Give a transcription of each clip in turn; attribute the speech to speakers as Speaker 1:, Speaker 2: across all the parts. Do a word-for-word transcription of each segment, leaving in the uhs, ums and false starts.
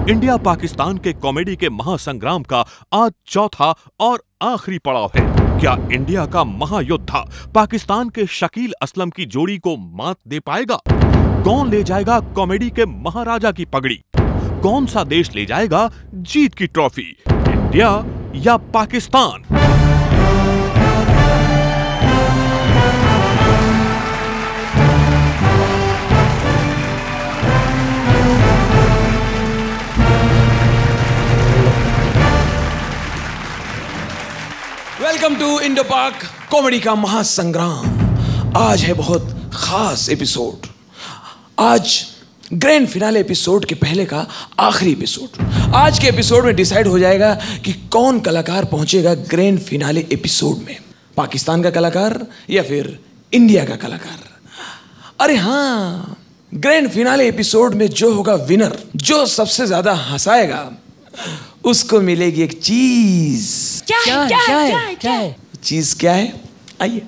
Speaker 1: India Pakistan के comedy के महासंग्राम का आज चौथा और आखिरी पड़ाव है। क्या इंडिया का महायोद्धा पाकिस्तान के शकील असलम की जोड़ी को मात दे पाएगा? कौन ले जाएगा कॉमेडी के महाराजा की पगड़ी? कौन सा देश ले जाएगा जीत की ट्रॉफी, इंडिया या Pakistan?
Speaker 2: Welcome to Indo Pak comedy का महासंग्राम। आज है बहुत खास एपिसोड। आज ग्रैंड फिनाले एपिसोड के पहले का आखिरी एपिसोड। आज के एपिसोड में डिसाइड हो जाएगा कि कौन कलाकार पहुंचेगा ग्रैंड फिनाले एपिसोड में, पाकिस्तान का कलाकार या फिर इंडिया का कलाकार। अरे हाँ, ग्रैंड फिनाले एपिसोड में जो होगा विनर, जो सबसे ज्यादा हंसाएगा, उसको मिलेगी एक चीज।
Speaker 3: क्या है? क्या है? क्या है? क्या है?
Speaker 2: चीज क्या है? आइए।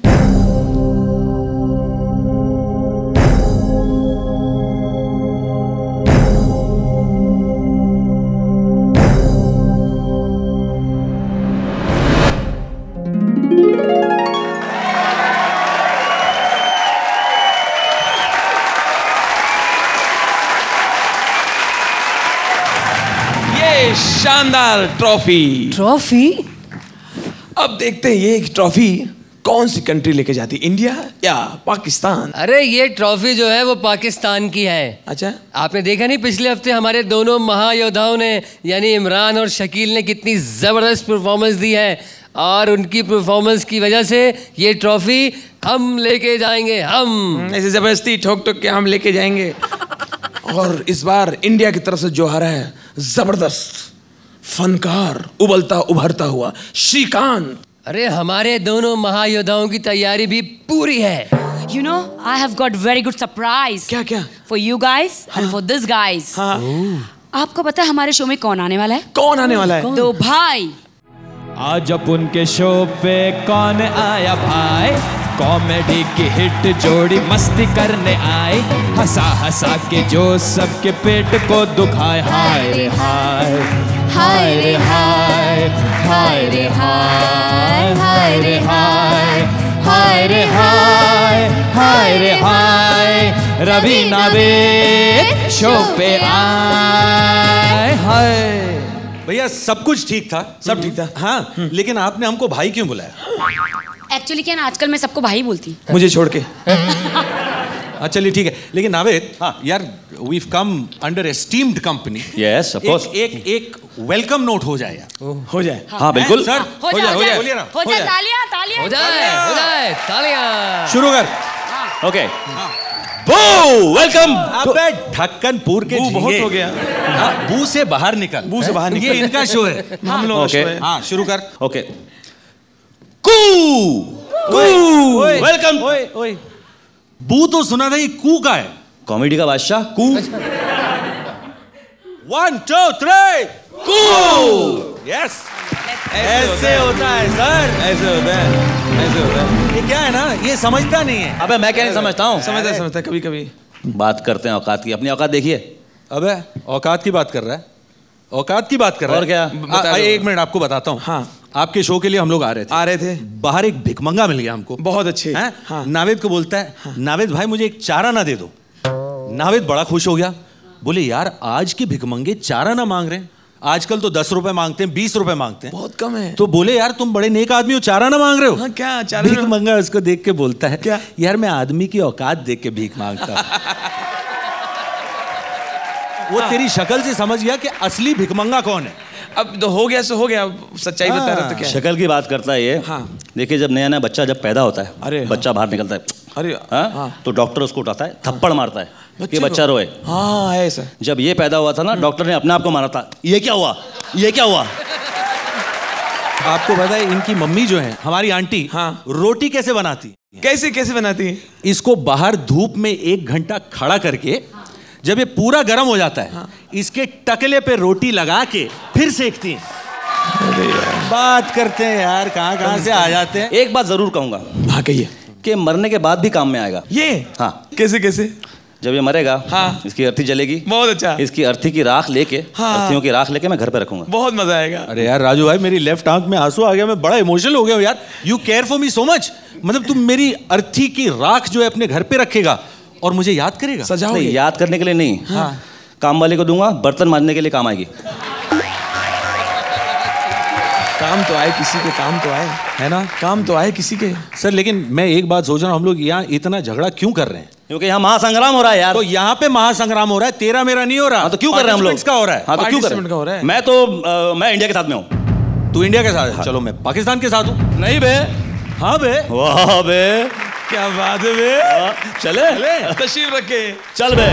Speaker 2: शानदार ट्रॉफी।
Speaker 3: ट्रॉफी?
Speaker 2: अब देखते हैं ये ट्रॉफी कौन सी कंट्री लेके जाती, इंडिया या पाकिस्तान?
Speaker 4: अरे ये ट्रॉफी जो है वो पाकिस्तान की है।
Speaker 2: अच्छा,
Speaker 4: आपने देखा नहीं पिछले हफ्ते हमारे दोनों महायोद्धाओं ने यानी इमरान और शकील ने कितनी जबरदस्त परफॉर्मेंस दी है, और उनकी परफॉर्मेंस की वजह से ये ट्रॉफी हम लेके जाएंगे। हम
Speaker 2: ऐसे जबरदस्ती ठोक ठोक के हम लेके जाएंगे। और इस बार इंडिया की तरफ से जो हारा है, जबरदस्त फनकार, उबलता उभरता हुआ श्रीकांत।
Speaker 4: अरे हमारे दोनों महायोद्धाओं की तैयारी भी पूरी है।
Speaker 3: You know, I have got very good surprise.
Speaker 2: क्या क्या?
Speaker 3: For you guys and for this guys.
Speaker 2: हाँ।
Speaker 3: आपको पता है हमारे शो में कौन आने वाला है?
Speaker 2: कौन आने वाला है?
Speaker 3: दो भाई।
Speaker 5: आज अब उनके शो पे कौन आया भाई, कॉमेडी की हिट जोड़ी मस्ती करने आए, हंसा हंसा के जो सबके पेट को दुखाए। हाय रे हाय, हाय रे हाय, हाय रे हाय, हाय रे हाय, हाय रे हाय, हाय रे हाय, रवि नावेद शो पे आए। हाय
Speaker 6: भैया, सब कुछ ठीक था,
Speaker 2: सब ठीक था।
Speaker 6: हाँ, लेकिन आपने हमको भाई क्यों बुलाया?
Speaker 3: एक्चुअली क्या ना, आजकल मैं सबको भाई बोलती हूँ।
Speaker 2: मुझे छोड़ के।
Speaker 6: हाँ चलिए ठीक है, लेकिन नावेद, हाँ यार, we've come under esteemed company.
Speaker 7: Yes, of course.
Speaker 6: एक एक, एक वेलकम नोट हो जाए यार।
Speaker 2: हो जाए।
Speaker 7: हाँ बिल्कुल
Speaker 6: सर,
Speaker 3: हो जाए, हो जाए,
Speaker 6: बोलिए ना।
Speaker 3: हो जाए, तालियां, तालियां,
Speaker 4: हो जाए, हो जाए, तालियां।
Speaker 6: शुरू कर।
Speaker 7: Okay, welcome.
Speaker 6: अबे ढक्कनपुर के
Speaker 2: बू बहुत
Speaker 6: झींगे।
Speaker 2: हो गया।
Speaker 6: हाँ, बू से बाहर निकल।
Speaker 2: बू से बाहर निकल।
Speaker 6: ये इनका शो है।
Speaker 2: हम लोग
Speaker 7: ओके।
Speaker 6: हाँ शुरू कर।
Speaker 7: ओके, कू कू, वेलकम।
Speaker 6: ओए ओए, बू तो सुना था, ये कू का है।
Speaker 7: कॉमेडी का बादशाह कू।
Speaker 6: वन टू थ्री, कू। यस, ऐसे होता है सर,
Speaker 2: ऐसे होता है, ऐसे होता है।
Speaker 6: ये क्या है ना, ये समझता नहीं है।
Speaker 7: अबे मैं क्या नहीं समझता हूँ।
Speaker 2: समझता समझता कभी कभी।
Speaker 7: बात करते हैं औकात की, अपनी औकात देखिए।
Speaker 6: अबे औकात की बात कर रहा है, औकात की बात कर रहा है।
Speaker 7: और क्या?
Speaker 6: आ, आ, एक मिनट आपको बताता हूँ।
Speaker 2: हाँ,
Speaker 6: आपके शो के लिए हम लोग आ रहे थे
Speaker 2: आ रहे थे।
Speaker 6: बाहर एक भिखमंगा मिल गया हमको,
Speaker 2: बहुत अच्छे।
Speaker 6: हैं?
Speaker 2: हाँ।
Speaker 6: नावेद को बोलता है, हाँ। नावेद भाई मुझे एक चारा ना दे दो। नावेद बड़ा खुश हो गया, बोले यार आज के भिखमंगे चारा ना मांग रहे हैं, आजकल तो दस रुपए मांगते हैं, बीस रुपए मांगते हैं,
Speaker 2: बहुत कम है।
Speaker 6: तो बोले यार तुम बड़े नेक आदमी हो, चारा ना मांग रहे हो।
Speaker 2: हाँ, क्या चारा?
Speaker 6: भिखमंगा उसको देख के बोलता है,
Speaker 2: क्या?
Speaker 6: यार मैं आदमी की औकात देख के भीख मांगता हूं। वो तेरी शक्ल से समझ गया कि असली भिखमंगा कौन है।
Speaker 2: अब तो हो गया सो हो गया, सच्चाई बता रहे तो क्या।
Speaker 7: शक्ल की बात करता है ये।
Speaker 2: हाँ।
Speaker 7: देखिए, जब नया नया बच्चा जब पैदा होता है,
Speaker 2: अरे
Speaker 7: बच्चा बाहर निकलता है,
Speaker 2: अरे
Speaker 7: हाँ?
Speaker 2: हाँ।
Speaker 7: तो डॉक्टर उसको उठाता है, थप्पड़ मारता है कि
Speaker 2: बच्चे
Speaker 7: बच्चा
Speaker 2: को?
Speaker 7: रोए।
Speaker 2: हाँ ऐसा।
Speaker 7: जब ये पैदा हुआ था ना, डॉक्टर ने अपने आप को मारा था। ये क्या हुआ, ये क्या हुआ?
Speaker 6: आपको पता है इनकी मम्मी जो है, हमारी आंटी,
Speaker 2: हाँ।
Speaker 6: रोटी कैसे बनाती?
Speaker 2: कैसे कैसे बनाती है?
Speaker 6: इसको बाहर धूप में एक घंटा खड़ा करके, जब ये पूरा गर्म हो जाता है, हाँ। इसके टकले पे रोटी लगा के फिर सेकती है। बात करते हैं यार, कहाँ कहाँ से आ जाते हैं।
Speaker 7: एक बात जरूर कहूंगा।
Speaker 2: हाँ कहिए।
Speaker 7: कि मरने के बाद भी काम में आएगा
Speaker 2: ये।
Speaker 7: हाँ।
Speaker 2: कैसे कैसे?
Speaker 7: जब ये मरेगा
Speaker 2: हाँ।
Speaker 7: इसकी अर्थी जलेगी।
Speaker 2: बहुत अच्छा।
Speaker 7: इसकी अर्थी की राख लेके
Speaker 2: हाँ।
Speaker 7: अर्थियों की राख लेके मैं घर पे रखूंगा।
Speaker 2: बहुत मजा आएगा।
Speaker 6: अरे यार राजू भाई, मेरी लेफ्ट आंख में आंसू आ गया, मैं बड़ा इमोशनल हो गया हूँ यार। You care for me so much. मतलब तुम मेरी अर्थी की राख जो है अपने घर पे रखेगा और मुझे याद करेगा।
Speaker 2: सजाओगे?
Speaker 7: नहीं, याद करने के लिए नहीं।
Speaker 2: हाँ।
Speaker 7: काम वाले को दूंगा, बर्तन मांजने के लिए काम आएगी।
Speaker 2: काम तो आए किसी के, काम तो आए,
Speaker 6: है ना?
Speaker 2: काम तो आए किसी के।
Speaker 6: सर लेकिन मैं एक बात सोच रहा हूँ, हम लोग यहाँ इतना झगड़ा क्यों कर रहे हैं?
Speaker 7: क्योंकि यहाँ महासंग्राम हो रहा है यार।
Speaker 6: तो यहाँ पे महासंग्राम हो रहा है, तेरा मेरा नहीं हो रहा।
Speaker 7: हाँ, तो क्यों कर रहे हैं हम लोग?
Speaker 6: का हो रहा है।
Speaker 7: हाँ, तो क्यों कर
Speaker 2: का हो रहा है?
Speaker 7: मैं तो आ, मैं इंडिया के साथ में हूँ।
Speaker 6: तू इंडिया के साथ है? हाँ। चलो मैं पाकिस्तान के साथ हूँ।
Speaker 7: नहीं बे।
Speaker 6: हाँ बे।
Speaker 7: वाह बे,
Speaker 2: क्या बात है बे।
Speaker 7: चले
Speaker 2: तशरीफ रखे।
Speaker 7: चल बे।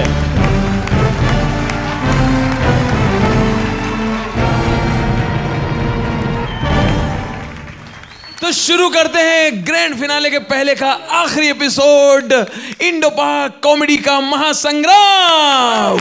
Speaker 2: तो शुरू करते हैं ग्रैंड फिनाले के पहले का आखिरी एपिसोड, इंडो पाक कॉमेडी का महासंग्राम।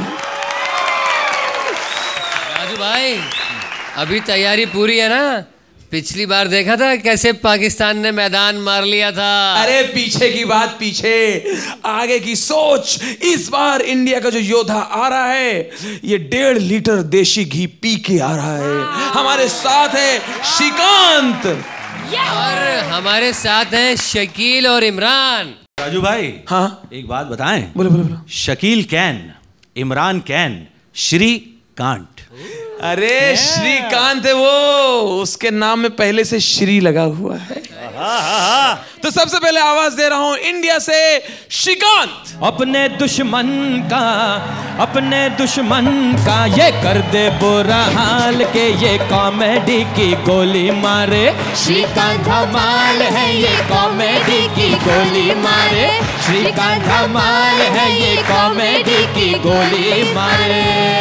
Speaker 4: राजू भाई, अभी तैयारी पूरी है ना? पिछली बार देखा था कैसे पाकिस्तान ने मैदान मार लिया था।
Speaker 2: अरे पीछे की बात पीछे, आगे की सोच। इस बार इंडिया का जो योद्धा आ रहा है, ये डेढ़ लीटर देशी घी पी के आ रहा है। हमारे साथ है श्रीकांत
Speaker 4: और हमारे साथ हैं शकील और इमरान।
Speaker 6: राजू भाई,
Speaker 2: हाँ
Speaker 6: एक बात बताएं।
Speaker 2: बोलो बोलो बोलो।
Speaker 6: Shakeel can, Imran can, Shrikant.
Speaker 2: अरे श्रीकांत है वो, उसके नाम में पहले से श्री लगा हुआ है। तो सबसे पहले आवाज दे रहा हूं इंडिया से श्रीकांत।
Speaker 5: अपने दुश्मन का अपने दुश्मन का ये कर दे बुरा हाल के ये कॉमेडी की गोली मारे। श्रीकांत धमाल है ये कॉमेडी की गोली मारे। श्रीकांत धमाल है ये कॉमेडी की गोली मारे।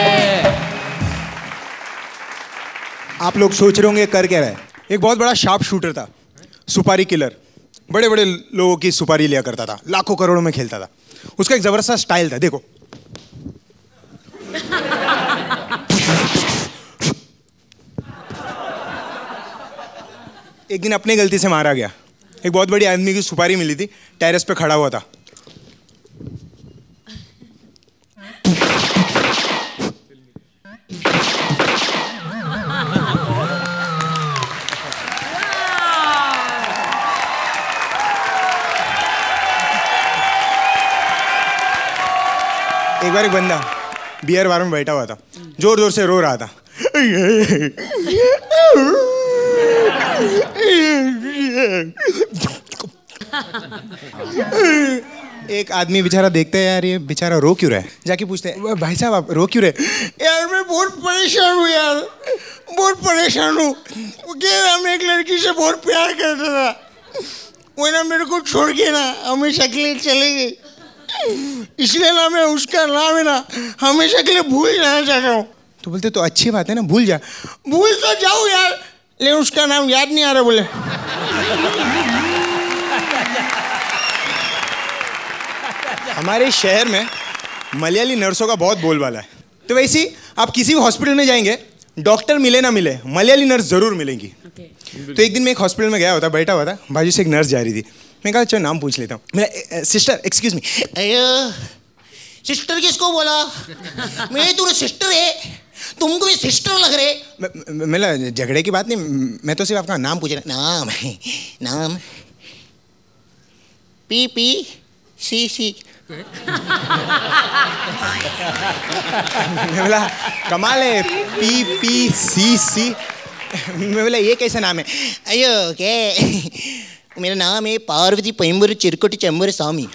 Speaker 8: आप लोग सोच रहे होंगे कर क्या रहा है। एक बहुत बड़ा शार्प शूटर था, सुपारी किलर, बड़े बड़े लोगों की सुपारी लिया करता था, लाखों करोड़ों में खेलता था। उसका एक जबरदस्त स्टाइल था, देखो। एक दिन अपनी गलती से मारा गया। एक बहुत बड़ी आदमी की सुपारी मिली थी, टेरेस पे खड़ा हुआ था। एक बार एक बंदा बियर बार में बैठा हुआ था, जोर जोर से रो रहा था। एक आदमी बेचारा देखता है, यार ये बेचारा रो क्यों रहा है। जाके पूछते हैं, भाई साहब आप रो क्यों रहे? यार मैं बहुत परेशान हूँ यार, बहुत परेशान हूँ। मैं एक लड़की से बहुत प्यार करता था, वो ना मेरे को छोड़ के ना हमेशा के लिए चले गई। इसलिए ना मैं उसका नाम है ना हमेशा के लिए भूल जाना चाहता हूँ। तो बोलते तो अच्छी बात है ना, भूल जा। भूल तो जाऊँ यार, लेकिन उसका नाम याद नहीं आ रहा। बोले हमारे शहर में मलयाली नर्सों का बहुत बोलबाला है। तो वैसे ही आप किसी भी हॉस्पिटल में जाएंगे, डॉक्टर मिले ना मिले, मलयाली नर्स जरूर मिलेंगी। okay. तो एक दिन मैं एक हॉस्पिटल में गया होता, बैठा हुआ था, बाजू से एक नर्स जा रही थी। मैं कहा चलो नाम पूछ लेता हूँ। मेरा सिस्टर, एक्सक्यूज मी। अयो सिस्टर किसको बोला? मेरी तो सिस्टर है, तुमको भी सिस्टर लग रहे। मेरा झगड़े की बात नहीं, मैं तो सिर्फ आपका नाम पूछ रहा। नाम है नाम पी पी सी सी। मैं बोला कमाल है, पी पी सी सी। मैं बोला ये कैसा नाम है? अयो क्या, मेरा नाम है पार्वती पैम्बर चिरकुटी चंबर स्वामी।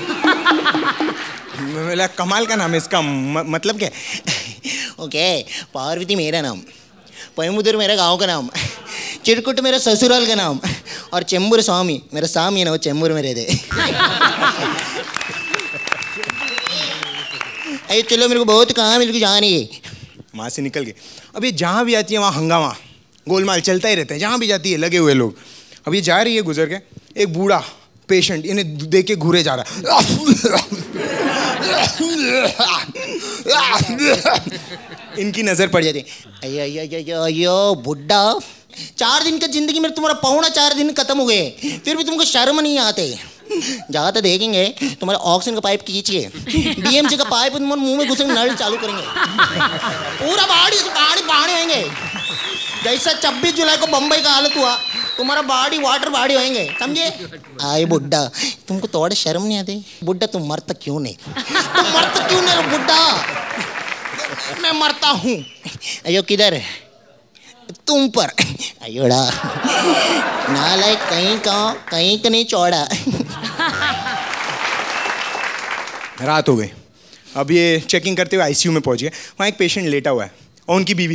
Speaker 8: मैं बोला कमाल का नाम है, इसका म, मतलब क्या? ओके, पार्वती मेरा नाम, पैमुदर मेरा गांव का नाम, चिरकुट मेरा ससुराल का नाम, और चेंबूर स्वामी मेरा स्वामी है ना, वो चेंबूर में रहते। अरे चलो मेरे को बहुत काम है, मेरे को जाना है। वहाँ से निकल गए। अब ये जहाँ भी आती है वहाँ हंगामा गोलमाल चलता ही रहता है, जहाँ भी जाती है लगे हुए लोग। अब ये जा रही है गुजर के, एक बूढ़ा पेशेंट इन्हें देख के घूरे जा रहा इनकी नजर पड़ जाती है। अयो अयो बुड्ढा, चार दिन का जिंदगी में तुम्हारा पौना चार दिन खत्म हो गए, फिर भी तुमको शर्म नहीं आते।
Speaker 9: जहाँ तो देखेंगे तुम्हारे ऑक्सीजन का पाइप खींचिए, बीएमसी का पाइप तुम्हारे मुंह में घुसेंगे, नल चालू करेंगे, पूरा बाड़ी बाड़ी बाड़ी होंगे। जैसा छब्बीस जुलाई को बम्बई का हालत हुआ, तुम्हारा बाड़ी वाटर बाड़ी होंगे, समझे? आए बुड्ढा, तुमको थोड़ा शर्म नहीं आती? बुड्ढा तुम मरता क्यों नहीं? तुम मरता क्यों नहीं बुड्ढा? मैं मरता हूँ। अयो किधर है? तुम पर। अयोड़ा नालायक, कहीं का कहीं का नहीं चौड़ा।
Speaker 8: रात हो गई, अब ये चेकिंग करते हुए आईसीयू में पहुंच गए। वहाँ एक पेशेंट लेटा हुआ है और उनकी बीवी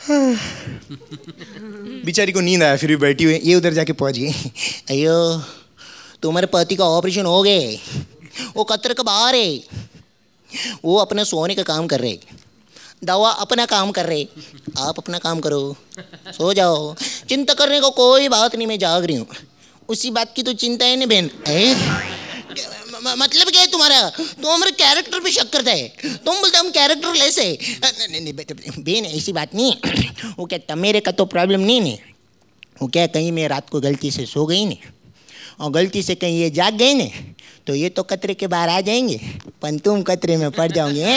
Speaker 8: बेचारी को नींद आया, फिर भी बैठी हुई। ये उधर जाके पहुंच गई।
Speaker 9: अयो तुम्हारे पति का ऑपरेशन हो गए, वो कतर का बाहर है, वो अपने सोने का काम कर रहे, दवा अपना काम कर रहे, आप अपना काम करो, सो जाओ, चिंता करने को कोई बात नहीं, मैं जाग रही हूँ। उसी बात की तो चिंता है ना बहन। म- मतलब क्या है तुम्हारा? तुम हमारे कैरेक्टर पे शक करता है, तुम बोलते हम कैरेक्टर लेस है। बहन ऐसी बात नहीं है, वो क्या मेरे का तो प्रॉब्लम नहीं नहीं, वो क्या कहीं मैं रात को गलती से सो गई नहीं और गलती से कहीं ये जाग गए ने, तो ये तो कतरे के बाहर आ जाएंगे, पर तुम कतरे में पड़ जाओगे।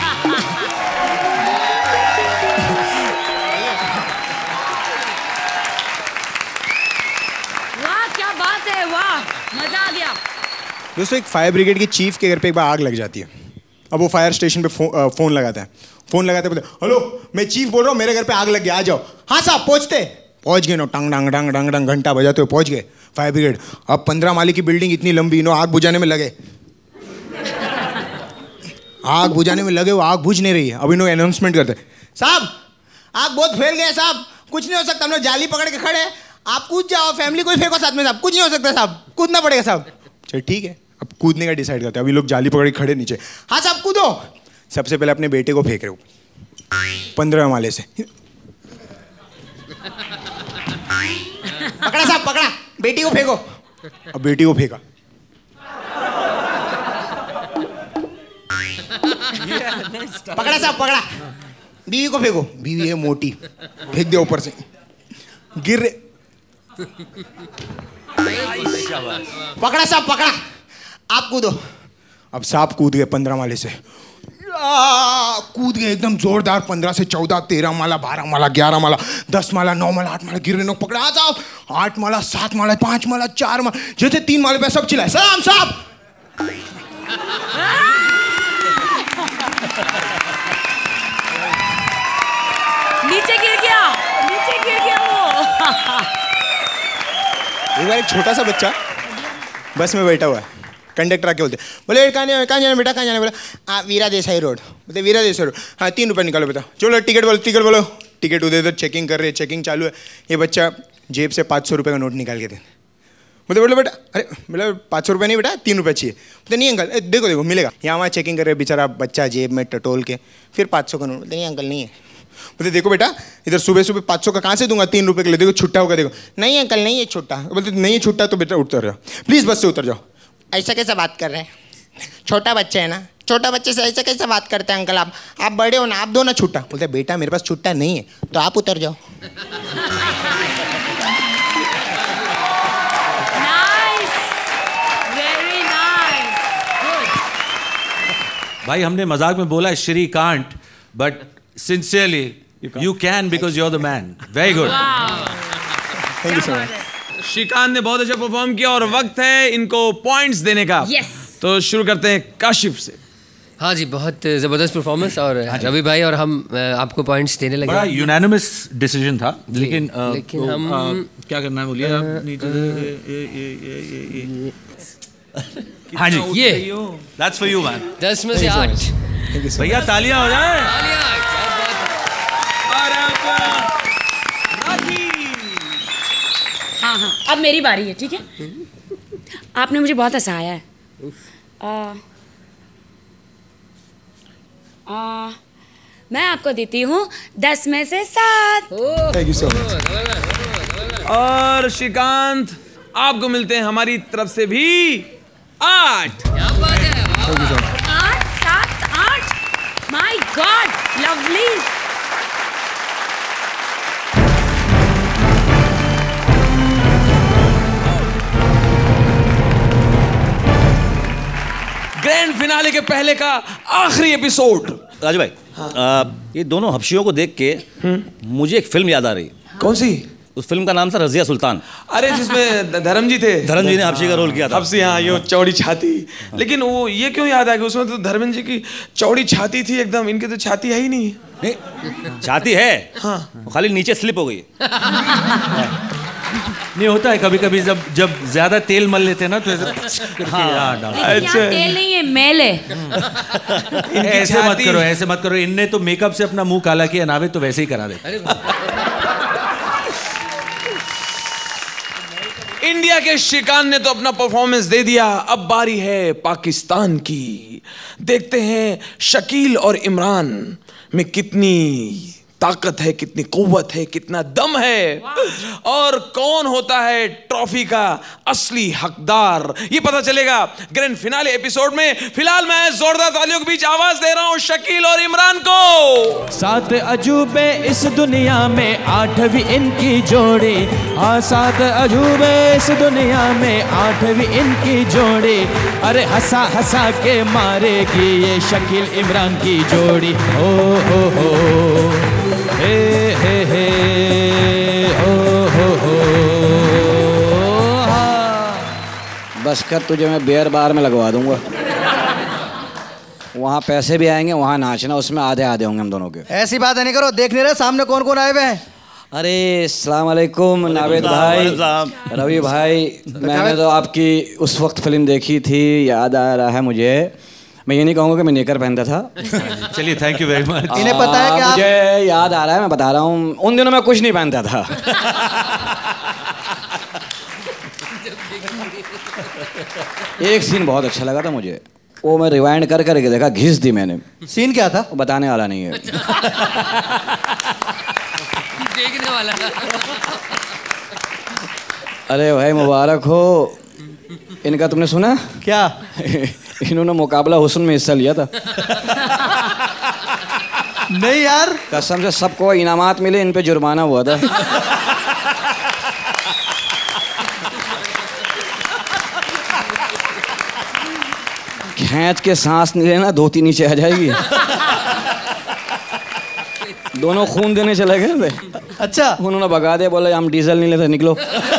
Speaker 3: मजा आ गया।
Speaker 8: दोस्तों, एक फायर ब्रिगेड के चीफ के घर पे एक बार आग लग जाती है। अब वो फायर स्टेशन पे फो, फोन लगाता है। फोन लगाते बोलते, हेलो मैं चीफ बोल रहा हूँ, मेरे घर पे आग लग गया, आ जाओ। हाँ साहब पहुँचते। पहुँच गए नो, टंग डंग डंग डंग डंग घंटा बजाते हुए पहुँच गए फायर ब्रिगेड। अब पंद्रह माले की बिल्डिंग इतनी लंबी, नो आग बुझाने में लगे, आग बुझाने में लगे, वो आग बुझ नहीं रही है। अभी नो अनाउंसमेंट करते, साहब आग बहुत फैल गया साहब, कुछ नहीं हो सकता, हम लोग जाली पकड़ के खड़े, आप कूद जाओ, फैमिली को भी फेंको साथ में साहब, कुछ नहीं हो सकता साहब, कूदना पड़ेगा साहब। चल ठीक है, अब कूदने का डिसाइड करते हैं। अभी लोग जाली पकड़ के खड़े नीचे, हाँ साहब कूदो। सबसे पहले अपने बेटे को फेंक रहे हो पंद्रह माले से। पकड़ा साहब पकड़ा, बेटी को फेंको। अब बेटी को फेंका, पकड़ा साहब पकड़ा, बीवी को फेंको। बीवी है मोटी, फेंक दिया ऊपर से, गिर रहे। पकड़ा साहब पकड़ा, आप कूदो। अब साहब कूद गए पंद्रह माले से, कूद गए एकदम जोरदार, पंद्रह से चौदह, तेरह माला, बारह माला, ग्यारह माला, दस माला, नौ माला, आठ माला, गिर रहे। पकड़ा हाँ साहब, आठ माला, सात माला, पांच माला, चार माला, जैसे तीन माले पे सब चिल्लाए, सलाम साहब।
Speaker 3: नीचे गिर गया, नीचे गिर गया वो।
Speaker 8: एक बार एक छोटा सा बच्चा बस में बैठा हुआ है, कंडक्टर आके बोलते, बोले कहाँ जाना कहाँ जाना बेटा, कहाँ जाना? बोला हाँ वीरा देसाई रोड। बोलते वीरा देसाई रोड, हाँ तीन रुपये निकालो बेटा। चलो टिकट बोलो, टिकट बोलो। टिकट उधर उधर चेकिंग कर रहे, चेकिंग चालू है। ये बच्चा जेब से पाँच सौ रुपये का नोट निकाल के दे। बोले बोले बेटा, अरे बोला पाँच सौ रुपये नहीं बेटा, तीन रुपये चाहिए। बोलते नहीं अंकल, देखो देखो मिलेगा। यहाँ वहाँ चेकिंग कर रहे, बेचारा बच्चा जेब में टटोल के, फिर पाँच सौ का नोट। बोलते नहीं अंकल नहीं है। बोलते देखो बेटा, इधर सुबह सुबह पाँच सौ का कहाँ से दूंगा, तीन रुपये के लिए, देखो छुट्टा होगा। देखो नहीं अंकल नहीं है छुट्टा। बोलते नहीं है छुट्टा तो बेटा उतर जाओ, प्लीज़ बस से उतर जाओ।
Speaker 9: ऐसा कैसा बात कर रहे हैं? छोटा बच्चा है ना, छोटा बच्चे से ऐसा कैसा बात करते हैं अंकल? आप आप बड़े हो ना, आप दो ना छुट्टा। बोलते बेटा मेरे पास छुट्टा नहीं है, तो आप उतर जाओ।
Speaker 3: Nice, very nice, good.
Speaker 6: भाई हमने मजाक में बोला Shri can't, but sincerely you can because you are the man. Very good,
Speaker 8: thank you so much.
Speaker 2: Shrikant ने बहुत अच्छा परफॉर्म किया और वक्त है इनको पॉइंट्स देने का।
Speaker 3: Yes.
Speaker 2: तो शुरू करते हैं काशिफ से।
Speaker 4: हाँ जी, बहुत ज़बरदस्त परफॉर्मेंस, और रवि भाई और हम अ, आपको पॉइंट्स देने लगे।
Speaker 6: बड़ा यूनानिमस डिसीजन था, लेकिन अ,
Speaker 4: लेकिन
Speaker 6: तो,
Speaker 4: हम-
Speaker 6: अ, क्या करना है बोलिए आप? नीचे हाँ जी,
Speaker 4: ये
Speaker 6: दैट्स फॉर यू मैन।
Speaker 4: दस में से आठ।
Speaker 6: भैया तालियां हो जाए।
Speaker 3: हाँ हाँ, अब मेरी बारी है, ठीक है? आपने मुझे बहुत हंसाया है। आ, आ, मैं आपको देती हूँ दस में से सात।
Speaker 8: Thank you so much.
Speaker 2: और श्रीकांत आपको मिलते हैं हमारी तरफ से भी आठ।
Speaker 3: आठ सात आठ, माय गॉड, लवली।
Speaker 2: फिनाले के पहले का आखिरी एपिसोड।
Speaker 7: राजू भाई, हाँ। आ, ये दोनों हफ्शियों को देख के मुझे एक फिल्म याद आ रही।
Speaker 2: कौन सी?
Speaker 7: उस फिल्म का नाम था रजिया सुल्तान।
Speaker 2: अरे जिसमें धर्म जी थे।
Speaker 7: धर्म जी ने हफ्शी का रोल किया था।
Speaker 2: हफ्सी, हाँ, ये चौड़ी छाती। हाँ। लेकिन वो ये क्यों याद आ गया? उसमें तो धर्म जी की चौड़ी छाती थी एकदम, इनकी तो छाती है ही नहीं।
Speaker 7: नहीं, छाती है, हाँ, खाली नीचे स्लिप हो गई।
Speaker 6: नहीं, होता है कभी कभी, जब जब ज्यादा तेल मल लेते हैं ना तो ऐसे हाँ,
Speaker 3: अच्छा, तेल नहीं है, मैल है।
Speaker 6: ऐसे मत करो, ऐसे मत करो। इनने तो मेकअप से अपना मुंह काला किया, नावे तो वैसे ही करा दे।
Speaker 2: इंडिया के शिकान ने तो अपना परफॉर्मेंस दे दिया, अब बारी है पाकिस्तान की। देखते हैं शकील और इमरान में कितनी ताकत है, कितनी कुव्वत है, कितना दम है, और कौन होता है ट्रॉफी का असली हकदार, ये पता चलेगा ग्रैंड फिनाले एपिसोड में। फिलहाल मैं जोरदार तालियों के बीच आवाज दे रहा हूं शकील और इमरान को।
Speaker 5: सात अजूबे इस दुनिया में, आठवीं इनकी जोड़ी। हाँ, सात अजूबे इस दुनिया में, आठवीं इनकी जोड़ी। अरे हंसा हंसा के मारेगी ये शकील इमरान की जोड़ी। ओ हो हो हे हे हे ओ हो हो।
Speaker 10: बस कर, तुझे मैं बियर बार में लगवा दूंगा। वहाँ पैसे भी आएंगे, वहाँ नाचना, उसमें आधे आधे होंगे हम दोनों के।
Speaker 11: ऐसी बात नहीं करो, देख नहीं रहे सामने कौन कौन आए हुए हैं।
Speaker 10: अरे अस्सलाम वालेकुम नावेद भाई, रवि भाई। मैंने तो आपकी उस वक्त फिल्म देखी थी, याद आ रहा है मुझे। मैं ये नहीं कहूँगा कि मैं नेकर पहनता था।
Speaker 6: चलिए, थैंक यू वेरी मच।
Speaker 11: इन्हें पता है कि
Speaker 10: मुझे आप... याद आ रहा है, मैं बता रहा हूँ, उन दिनों मैं कुछ नहीं पहनता था। एक सीन बहुत अच्छा लगा था मुझे, वो मैं रिवाइंड कर करके देखा, घिस दी मैंने।
Speaker 11: सीन क्या था?
Speaker 10: वो बताने वाला नहीं है।
Speaker 4: देखने वाला।
Speaker 10: अरे भाई मुबारक हो, इनका तुमने सुना
Speaker 11: क्या?
Speaker 10: इन्होंने मुकाबला हुस्न में हिस्सा लिया था।
Speaker 11: नहीं यार,
Speaker 10: कसम से सबको इनामात मिले, इन पे जुर्माना हुआ था। खींच के सांस नहीं लेना, धोती नीचे आ जाएगी। दोनों खून देने चले गए थे।
Speaker 11: अच्छा,
Speaker 10: उन्होंने भगा दिया, बोला हम डीजल नहीं लेते, निकलो।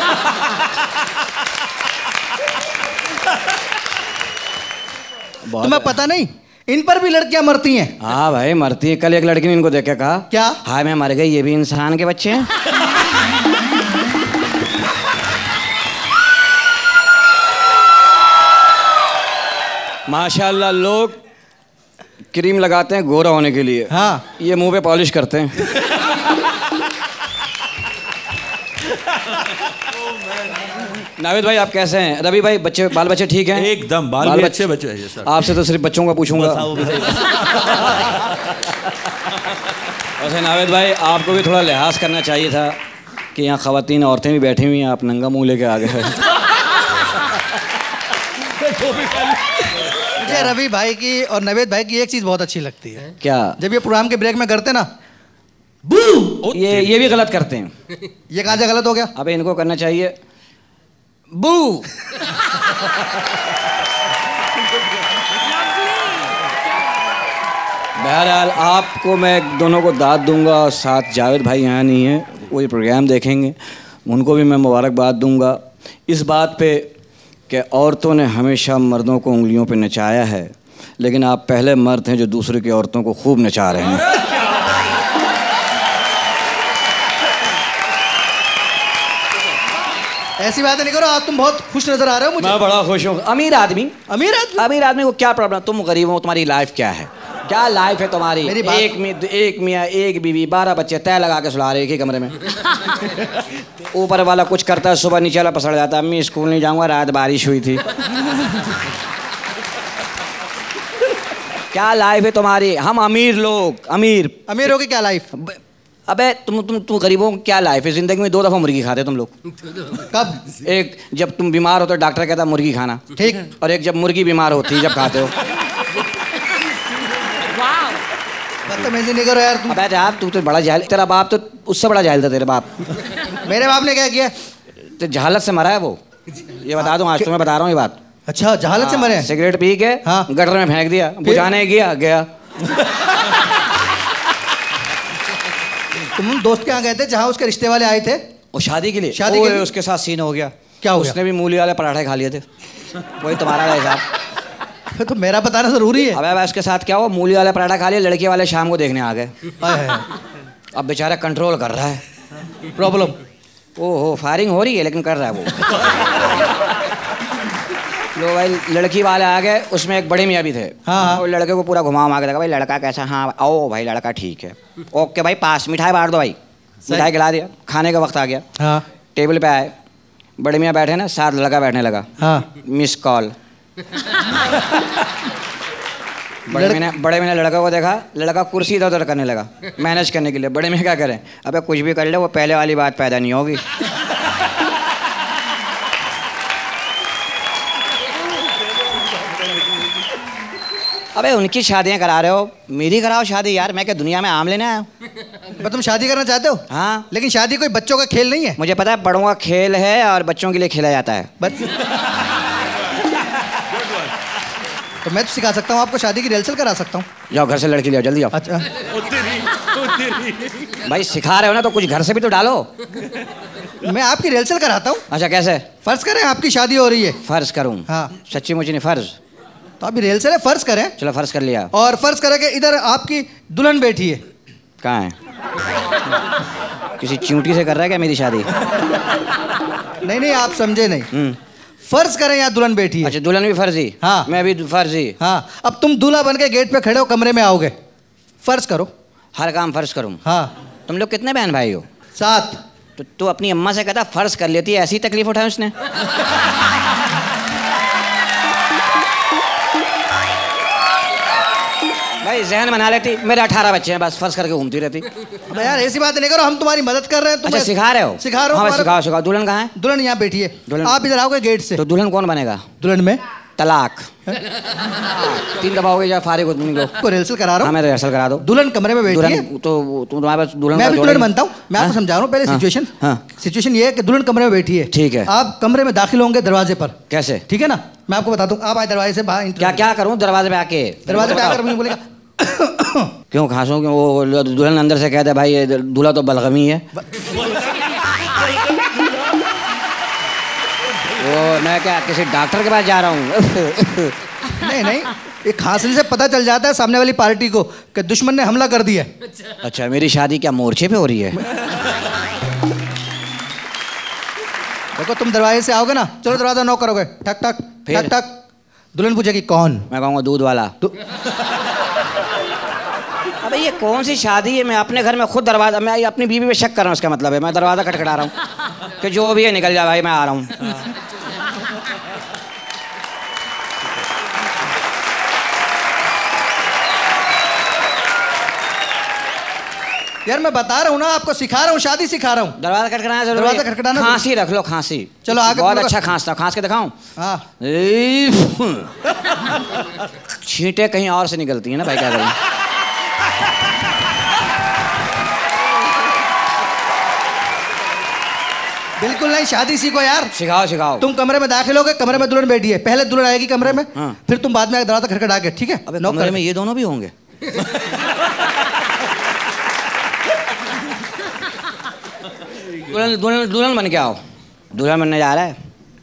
Speaker 11: तुम्हें पता नहीं इन पर भी लड़कियां मरती हैं?
Speaker 10: हाँ भाई मरती है। कल एक लड़की ने इनको देख के कहा,
Speaker 11: क्या?
Speaker 10: हाय मैं मर गई, ये भी इंसान के बच्चे हैं। माशाल्लाह, लोग क्रीम लगाते हैं गोरा होने के लिए,
Speaker 11: हाँ,
Speaker 10: ये मुंह पे पॉलिश करते हैं। नावेद भाई आप कैसे हैं? रवि भाई बच्चे बाल बच्चे ठीक हैं?
Speaker 6: एकदम, बाल, बाल भी अच्छे बच्चे हैं सर।
Speaker 10: आपसे तो सिर्फ बच्चों का पूछूंगा। वैसे नावेद भाई आपको भी थोड़ा लिहाज करना चाहिए था कि यहाँ खवातीन औरतें भी बैठी हुई हैं, आप नंगा मुंह लेके आ गए।
Speaker 11: मुझे रवि भाई की और नवेद भाई की एक चीज बहुत अच्छी लगती है।
Speaker 10: क्या?
Speaker 11: जब ये प्रोग्राम के ब्रेक में करते ना बू,
Speaker 10: ये ये भी गलत करते हैं।
Speaker 11: ये कहाँ से गलत हो गया?
Speaker 10: अबे इनको करना चाहिए बू। बहरहाल आपको मैं दोनों को दाद दूंगा, और साथ जावेद भाई यहाँ नहीं है, वो ये प्रोग्राम देखेंगे, उनको भी मैं मुबारकबाद दूंगा इस बात पे कि औरतों ने हमेशा मर्दों को उंगलियों पे नचाया है, लेकिन आप पहले मर्द हैं जो दूसरे की औरतों को खूब नचा रहे हैं।
Speaker 11: ऐसी बातें नहीं करो, आज तुम बहुत खुश नजर आ रहे हो मुझे।
Speaker 10: मैं बड़ा खुश हूँ। अमीर आदमी,
Speaker 11: अमीर आदमी,
Speaker 10: अमीर आदमी को क्या प्रॉब्लम? तुम गरीब हो, तुम्हारी लाइफ क्या है? क्या लाइफ है तुम्हारी? एक मी, एक मियाँ, एक बीवी, बारह बच्चे तय लगा के सुला रहे एक ही कमरे में। ऊपर वाला कुछ करता है, सुबह नीचे वाला पसड़ जाता है, अम्मी स्कूल नहीं जाऊंगा, रात बारिश हुई थी। क्या लाइफ है तुम्हारी? हम अमीर लोग, अमीर
Speaker 11: अमीर हो की क्या लाइफ?
Speaker 10: अबे तुम तुम तुम गरीबों की क्या लाइफ है? जिंदगी में दो दफा मुर्गी खाते तुम लोग।
Speaker 11: कब?
Speaker 10: एक जब तुम बीमार हो तो डॉक्टर कहता मुर्गी खाना,
Speaker 11: ठीक,
Speaker 10: और एक जब मुर्गी बीमार होती है जब खाते हो।
Speaker 11: बदतमीजी नहीं करो यार तुम।
Speaker 10: अबे यार तू तो बड़ा जाहिल, तेरा बाप तो उससे बड़ा जाहिल था। तेरे बाप
Speaker 11: मेरे बाप ने क्या किया?
Speaker 10: तो जहालत से मरा है वो, ये बता दूं आज, तुम्हें बता रहा हूँ ये बात।
Speaker 11: अच्छा, जहालत से मरे हैं?
Speaker 10: सिगरेट पी के हाँ गटर में फेंक दिया, बुझाने गया गया।
Speaker 11: तुम दोस्त के यहाँ गए थे जहाँ उसके रिश्ते वाले आए थे?
Speaker 10: वो शादी के लिए।
Speaker 11: शादी के लिए
Speaker 10: उसके साथ सीन हो गया।
Speaker 11: क्या हो गया?
Speaker 10: उसने भी मूली वाले पराठे खा लिए थे। वही तुम्हारा हिसाब।
Speaker 11: तो मेरा बताना जरूरी है।
Speaker 10: अब उसके साथ क्या हुआ, मूली वाले पराठा खा लिया, लड़के वाले शाम को देखने आ गए। अब बेचारा कंट्रोल कर रहा है
Speaker 11: प्रॉब्लम।
Speaker 10: ओहो फायरिंग हो रही है लेकिन कर रहा है वो। लो भाई लड़की वाले आ गए, उसमें एक बड़े मियाँ भी थे। हाँ। वो लड़के को पूरा घुमा घुमा के देखा, भाई लड़का कैसा? हाँ ओ भाई लड़का ठीक है। ओके भाई पास मिठाई बांट दो भाई। मिठाई खिला दिया, खाने का वक्त आ गया। हाँ। टेबल पे आए, बड़े मियाँ बैठे ना, साथ लड़का बैठने लगा। हाँ। Miss call. बड़े मैंने बड़े मैंने लड़का को देखा, लड़का कुर्सी इधर उधर करने लगा मैनेज करने के लिए। बड़े में क्या करें, अबे कुछ भी कर ले वो पहले वाली बात पैदा नहीं होगी। अबे उनकी शादियां करा रहे हो, मेरी कराओ शादी यार। मैं क्या दुनिया में आम लेने आया हूँ?
Speaker 11: तुम शादी करना चाहते हो? हाँ। लेकिन शादी कोई बच्चों का खेल नहीं है।
Speaker 10: मुझे पता है, बड़ों का खेल है और बच्चों के लिए खेला जाता है। बच...
Speaker 11: तो मैं तो सिखा सकता हूँ आपको, शादी की रिहर्सल करा सकता हूँ।
Speaker 10: जाओ घर से लड़की ले आओ, जल्दी आओ।
Speaker 11: अच्छा
Speaker 10: भाई सिखा रहे हो ना तो कुछ घर से भी तो डालो।
Speaker 11: मैं आपकी रिहर्सल कराता हूँ।
Speaker 10: अच्छा कैसे?
Speaker 11: फर्ज करें आपकी शादी हो रही है।
Speaker 10: फर्ज करूँ? हाँ। सच्ची मुझी नहीं फर्ज।
Speaker 11: तो अभी रिहर्सल है, फर्ज करें।
Speaker 10: चलो फर्ज कर लिया।
Speaker 11: और फर्ज करें कि इधर आपकी दुल्हन बैठी है।
Speaker 10: कहाँ है? किसी चींटी से कर रहा है क्या मेरी शादी?
Speaker 11: नहीं नहीं आप समझे नहीं। फर्ज करें यहाँ दुल्हन बैठी है।
Speaker 10: अच्छा दुल्हन भी फर्जी? हाँ। मैं भी फर्जी।
Speaker 11: हाँ। अब तुम दूल्हा बन के गेट पे खड़े हो, कमरे में आओगे, फर्ज करो।
Speaker 10: हर काम फर्ज करूँ?
Speaker 11: हाँ।
Speaker 10: तुम लोग कितने बहन भाई हो?
Speaker 11: सात।
Speaker 10: तो तू अपनी अम्मा से कहता फर्ज कर लेती है, ऐसी तकलीफ उठाई उसने? भाई जहन बना लेती, मेरे अठारह बच्चे हैं, बस फर्ज करके घूमती रहती।
Speaker 11: अबे यार ऐसी बात नहीं करो, हम तुम्हारी मदद कर रहे हैं।
Speaker 10: अच्छा सिखा रहे हो?
Speaker 11: सिखा रहे हो।
Speaker 10: हाँ सिखाओ सिखाओ। दुल्हन कहाँ है?
Speaker 11: दुल्हन यहाँ बैठी है। आप इधर आओगे गेट से।
Speaker 10: तो दुल्हन कौन बनेगा?
Speaker 11: दुल्हन में
Speaker 10: तलाक। तीन दफा हो गए, फारिग हो तुम लोग।
Speaker 11: रिहर्सल करा रहा हूँ।
Speaker 10: हाँ मैं रिहर्सल करा दो।
Speaker 11: दुल्हन कमरे में बैठी है।
Speaker 10: तो तुम्हारे पास दुल्हन?
Speaker 11: मैं भी दुल्हन बनता हूँ, मैं आपको समझा रहा हूँ पहले सिचुएशन। सिचुएशन ये है कि दुल्हन कमरे में बैठी है। ठीक है। आप कमरे में दाखिल होंगे दरवाजे पर।
Speaker 10: कैसे?
Speaker 11: ठीक है ना, मैं आपको बताता हूँ। आप आए दरवाजे से बाहर।
Speaker 10: क्या क्या करूँ दरवाजे पे आके?
Speaker 11: दरवाजे पे आकर बोलेगा
Speaker 10: क्यों खांसू? क्यों? वो दुल्हन अंदर से कहता है भाई ये दूल्हा तो बलगमी है। वो मैं क्या किसी डॉक्टर के पास जा रहा हूँ?
Speaker 11: नहीं नहीं, ये खांसने से पता चल जाता है सामने वाली पार्टी को कि दुश्मन ने हमला कर दिया।
Speaker 10: अच्छा मेरी शादी क्या मोर्चे पे हो रही है?
Speaker 11: देखो तुम दरवाजे से आओगे ना, चलो दरवाजा नॉक करोगे, ठक ठक ठक ठक। दुल्हन पूछेगी कौन?
Speaker 10: मैं कहूँगा दूध वाला। अबे ये कौन सी शादी है? मैं अपने घर में खुद दरवाजा, मैं अपनी बीवी पे शक कर रहा हूँ, उसका मतलब है मैं दरवाजा खटखटा रहा हूँ कि जो भी है निकल जा भाई, मैं आ रहा हूँ।
Speaker 11: यार मैं बता रहा हूँ ना आपको, सिखा रहा हूँ, शादी सिखा रहा हूँ।
Speaker 10: दरवाजा खटखटाना जरूरी है।
Speaker 11: दरवाजा खटखटाना।
Speaker 10: खांसी रख लो, खांसी।
Speaker 11: चलो आगे।
Speaker 10: बहुत अच्छा खांसता, खांस के दिखाऊं? हाँ। छींटे कहीं और से निकलती है ना भाई, क्या करें?
Speaker 11: बिल्कुल नहीं, शादी सीखो यार।
Speaker 10: सिखाओ सिखाओ।
Speaker 11: तुम कमरे में दाखिल होगे, कमरे में दुल्हन बैठी है, पहले दुल्हन आएगी कमरे में। हाँ। फिर तुम बाद में दरवाजा खटखटा के, ठीक है?
Speaker 10: अबे कमरे में ये दोनों भी होंगे? दुल्हन दुल्हन दुल्हन बन के आओ। दुल्हन बनने जा रहा है।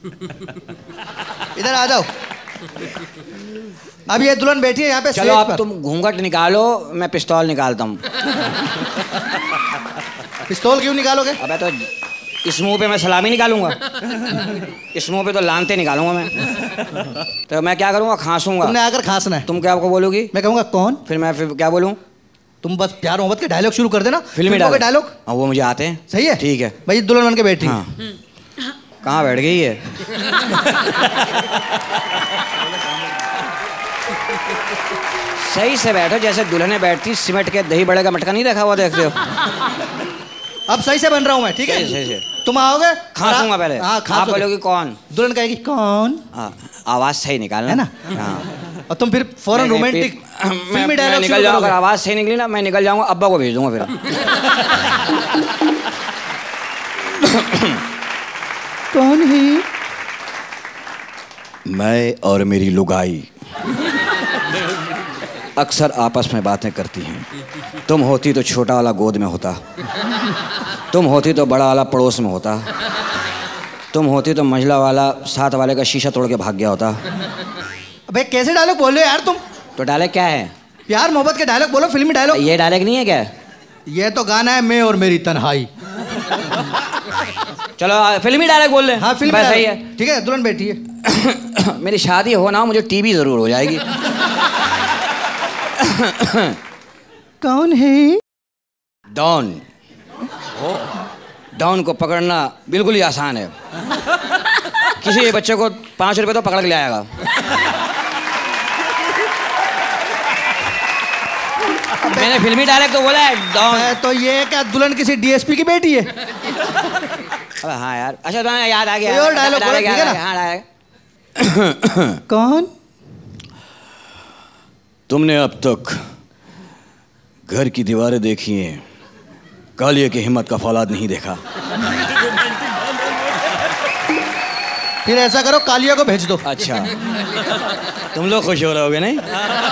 Speaker 11: इधर आ जाओ। अब ये दुल्हन बैठी है यहाँ पे।
Speaker 10: चलो अब तुम घूंघट निकालो, मैं पिस्तौल निकालता हूँ।
Speaker 11: पिस्तौल क्यों निकालोगे?
Speaker 10: अबे तो इस मुंह पे मैं सलामी निकालूंगा, इस मुंह पे तो लानते निकालूंगा मैं। तो मैं क्या करूँगा? खांसूंगा।
Speaker 11: तुमने आकर खांसना है।
Speaker 10: तुम क्या आपको बोलोगी?
Speaker 11: मैं कहूँगा कौन?
Speaker 10: फिर मैं फिर क्या बोलूँ?
Speaker 11: तुम बस प्यार मोहब्बत के डायलॉग शुरू कर देना।
Speaker 10: फिल्मी
Speaker 11: डायलॉग।
Speaker 10: हाँ वो मुझे आते हैं।
Speaker 11: सही है,
Speaker 10: ठीक है
Speaker 11: भाई। दुल्हन बन के बैठी।
Speaker 10: हाँ। कहाँ बैठ गई है? सही से बैठो, जैसे दुल्हने बैठती सिमट के दही बड़े का मटका नहीं रखा हुआ, देखते हो?
Speaker 11: अब सही से बन रहा हूँ मैं, ठीक है?
Speaker 10: सही से।
Speaker 11: तुम आओगे,
Speaker 10: खांसूंगा पहले।
Speaker 11: हाँ,
Speaker 10: आप बोलोगी कौन?
Speaker 11: दुल्हन कहेगी कौन।
Speaker 10: हाँ आवाज सही निकालना है ना। हाँ।
Speaker 11: और तुम फिर फौरन रोमांटिक फिल्मी डायलॉग
Speaker 10: निकल जाऊंगा। अगर आवाज सही निकली ना, मैं निकल जाऊंगा, अब्बा को भेज दूंगा फिर।
Speaker 11: कौन है?
Speaker 10: मैं और मेरी लुगाई अक्सर आपस में बातें करती हैं। तुम होती तो छोटा वाला गोद में होता, तुम होती तो बड़ा वाला पड़ोस में होता, तुम होती तो मंझला वाला साथ वाले का शीशा तोड़ के भाग गया होता।
Speaker 11: अबे कैसे डायलॉग बोल रहे हो यार तुम?
Speaker 10: तो डायलॉग क्या है?
Speaker 11: प्यार मोहब्बत के डायलॉग बोलो, फिल्मी डायलॉग।
Speaker 10: ये डायलॉग नहीं है क्या?
Speaker 11: ये तो गाना है मैं और मेरी तन्हाई।
Speaker 10: चलो फिल्मी डायलॉग बोल ले।
Speaker 11: हाँ फिल्मी
Speaker 10: बस सही
Speaker 11: है,
Speaker 10: है।
Speaker 11: ठीक है दुल्हन बैठी है।
Speaker 10: मेरी शादी हो ना हो, मुझे टीबी जरूर हो जाएगी।
Speaker 11: कौन है?
Speaker 10: डॉन। डॉन को पकड़ना बिल्कुल ही आसान है। किसी बच्चे को पाँच रुपए तो पकड़ के ले आएगा। मैंने फिल्मी डायलॉग तो बोला है डॉन।
Speaker 11: तो ये क्या दुल्हन किसी डीएसपी की बेटी है?
Speaker 10: अबे हाँ यार, अच्छा तो याद आ गया।
Speaker 11: और डायलॉग बोलो, ठीक है ना? कौन?
Speaker 10: तुमने अब तक घर की दीवारें देखी हैं, कालिए की हिम्मत का फौलाद नहीं देखा।
Speaker 11: फिर ऐसा करो कालिया को भेज दो।
Speaker 10: अच्छा तुम लोग खुश हो रहोगे नहीं?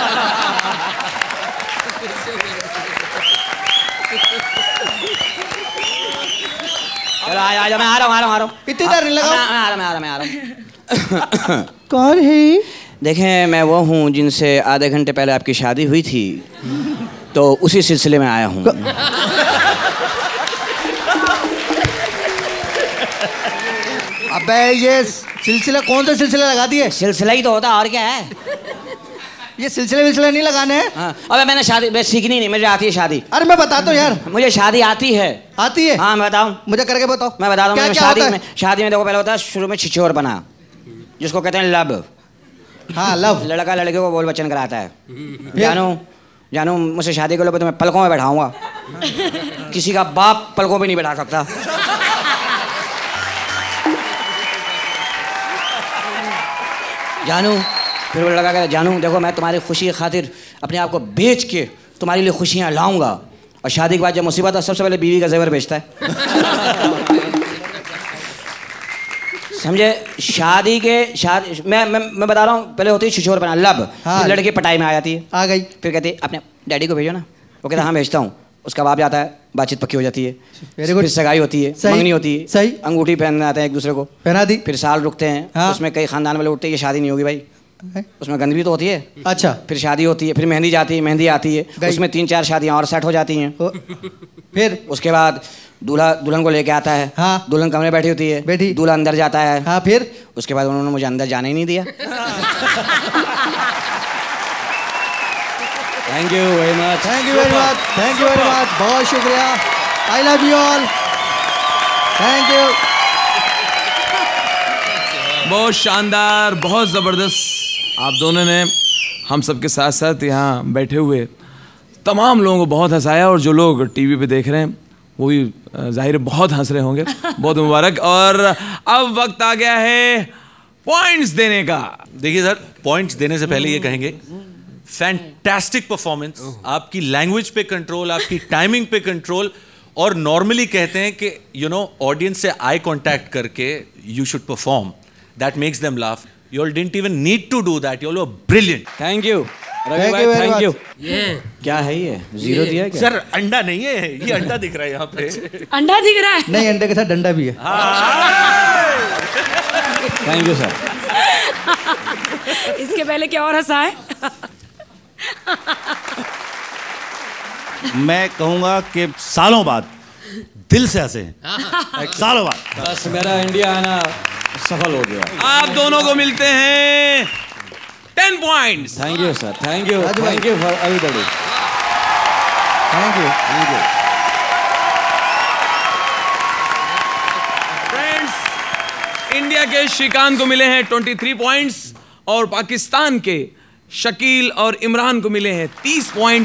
Speaker 10: चलो आ जाओ, मैं आ रहा हूँ आ रहा हूँ आ रहा हूँ।
Speaker 11: इतनी देर नहीं लगा?
Speaker 10: मैं आ रहा मैं आ रहा मैं आ रहा हूँ।
Speaker 11: कौन है?
Speaker 10: देखें मैं वो हूँ जिनसे आधे घंटे पहले आपकी शादी हुई थी, तो उसी सिलसिले में आया हूँ।
Speaker 11: अबे ये सिलसिला कौन सा सिलसिला लगा दिए?
Speaker 10: सिलसिला ही तो होता और क्या है?
Speaker 11: ये सिलसिले विलसिले नहीं लगाने हैं।
Speaker 10: हाँ। अबे मैंने शादी मैं सीखनी नहीं, मुझे आती है शादी।
Speaker 11: अरे मैं बताता हूँ यार,
Speaker 10: मुझे शादी आती है।
Speaker 11: आती है?
Speaker 10: हाँ मैं बताऊँ,
Speaker 11: मुझे करके बताओ।
Speaker 10: मैं बता दूँ।
Speaker 11: क्या, क्या
Speaker 10: शादी
Speaker 11: होता
Speaker 10: में शादी में देखो पहले होता है शुरू में छिछोर बना, जिसको कहते हैं लब।
Speaker 11: हाँ लब।
Speaker 10: लड़का लड़के को बोल बच्चन कराता है। जानू जानू मुझसे शादी कर लो तो मैं पलकों में बैठाऊंगा। किसी का बाप पलकों पे नहीं बैठा सकता। जानू फिर वो लड़का कहता है जानू देखो मैं तुम्हारी खुशी की खातिर अपने आप को बेच के तुम्हारे लिए खुशियाँ लाऊंगा, और शादी के बाद जब मुसीबत है सबसे पहले बीवी का जेवर बेचता है। समझे? शादी के शादी मैं मैं मैं बता रहा हूँ, पहले होती है छिछोर बना लब। हाँ। लड़की पटाई में आ जाती है, आ गई, फिर कहती है अपने डैडी को भेजो ना। वो कहता हाँ भेजता हूँ। उसका बाप जाता है, बातचीत पक्की हो जाती है, फिर सगाई होती है, मंगनी होती है, सही अंगूठी पहनने आते हैं एक दूसरे को, पहना दी, फिर साल रुकते हैं। हाँ। उसमें कई खानदान वाले उठते हैं, ये शादी नहीं होगी भाई, उसमें गंद भी तो होती है। अच्छा। फिर शादी होती है, फिर मेहंदी जाती है, मेहंदी आती है, उसमें तीन चार शादियाँ और सेट हो जाती हैं। फिर उसके बाद दूल्हा दुल्हन को लेके आता है। हाँ। दुल्हन कमरे बैठी होती है, बैठी, दूल्हा अंदर जाता है। हाँ। फिर उसके बाद उन्होंने मुझे अंदर जाने ही नहीं दिया। Thank you very much,
Speaker 11: thank you very much, thank you very much, बहुत शुक्रिया। I love you all, thank you.
Speaker 2: बहुत शानदार, बहुत ज़बरदस्त। आप दोनों ने हम सबके साथ साथ यहाँ बैठे हुए तमाम लोगों को बहुत हंसाया, और जो लोग टीवी पे देख रहे हैं वो भी जाहिर है बहुत हंस रहे होंगे। बहुत मुबारक। और अब वक्त आ गया है पॉइंट्स देने का।
Speaker 6: देखिए सर, पॉइंट्स देने से पहले ये कहेंगे फैंटास्टिक परफॉर्मेंस, आपकी लैंग्वेज पे कंट्रोल, आपकी टाइमिंग पे कंट्रोल, और नॉर्मली कहते हैं कि यू नो ऑडियंस से आई कांटेक्ट करके you should perform, that makes them laugh. You all didn't even need to do that. You all were brilliant.
Speaker 10: Thank you. Thank you very much. ये क्या है? ये zero दिया है क्या?
Speaker 6: Sir अंडा नहीं है, ये अंडा दिख रहा है यहाँ पे।
Speaker 3: अंडा दिख रहा है?
Speaker 11: नहीं, अंडे के साथ डंडा भी है।
Speaker 10: Thank you sir.
Speaker 3: इसके पहले क्या और हंसा है?
Speaker 7: मैं कहूँगा कि सालों बाद दिल से हंसे हैं। सालों बाद
Speaker 10: बस मेरा इंडिया आना सफल हो गया।
Speaker 2: आप दोनों को मिलते हैं ten points.
Speaker 10: Thank you sir, thank you, thank you for everybody.
Speaker 11: Thank you, thank you.
Speaker 2: Friends, India के श्रीकांत को मिले हैं तेईस पॉइंट्स, और पाकिस्तान के शकील और इमरान को मिले हैं तीस पॉइंट।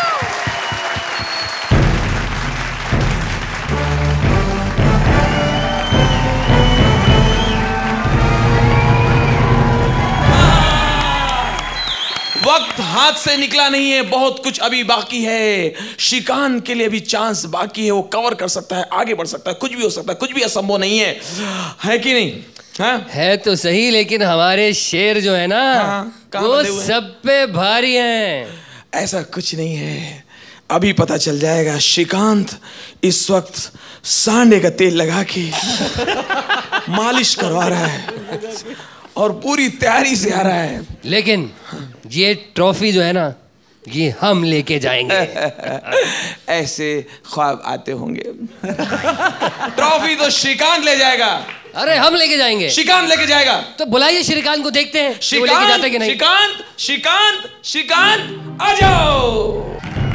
Speaker 2: वक्त हाथ से निकला नहीं है, बहुत कुछ अभी बाकी है। श्रीकांत के लिए भी चांस बाकी है, वो कवर कर सकता है, आगे बढ़ सकता है, कुछ भी हो सकता है, कुछ भी असंभव नहीं है, है कि नहीं? हाँ?
Speaker 4: है तो सही, लेकिन हमारे शेर जो है ना,
Speaker 2: हाँ,
Speaker 4: वो सब पे भारी हैं।
Speaker 2: ऐसा कुछ नहीं है, अभी पता चल जाएगा। श्रीकांत इस वक्त सांडे का तेल लगा के मालिश करवा रहा है और पूरी तैयारी से आ रहा है।
Speaker 4: लेकिन ये ट्रॉफी जो है ना, ये हम लेके जाएंगे।
Speaker 2: ऐसे ख्वाब आते होंगे। ट्रॉफी तो श्रीकांत ले जाएगा।
Speaker 4: अरे हम लेके जाएंगे।
Speaker 2: श्रीकांत लेके जाएगा।
Speaker 4: तो बुलाइए श्रीकांत को, देखते हैं
Speaker 2: श्रीकांत,
Speaker 4: लेके जाता कि नहीं।
Speaker 2: श्रीकांत, श्रीकांत, श्रीकांत आ जाओ।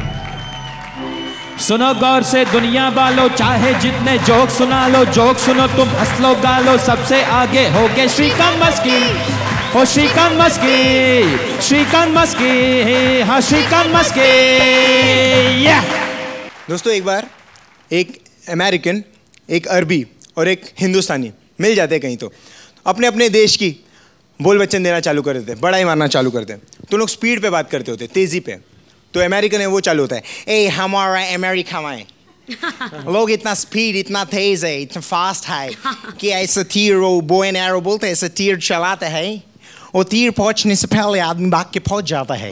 Speaker 5: सुनो गौर से दुनिया वालों, चाहे जितने जोक सुना लो, जोक सुनो तुम हंस लो गा लो, सबसे आगे हो गए श्रीकांत मस्की। ओ श्रीकांत मस्की, श्रीकांत मस्की, हाँ श्रीकांत मस्की।
Speaker 8: दोस्तों एक बार एक अमेरिकन, एक अरबी और एक हिंदुस्तानी मिल जाते हैं कहीं, तो अपने अपने देश की बोल वचन देना चालू कर देते हैं, बड़ा ही मारना चालू करते हैं। तो लोग स्पीड पे बात करते होते हैं, तेजी पे। तो अमेरिकन है वो चालू होता है, ए हमारा अमेरिका में लोग इतना स्पीड, इतना तेज है, इतना फास्ट है कि ऐसा तीर, वो बो एंड एरो बोलते हैं, ऐसा तीर चलाते हैं, वो तीर पहुंचने से पहले आदमी भाग के पहुंच जाता है।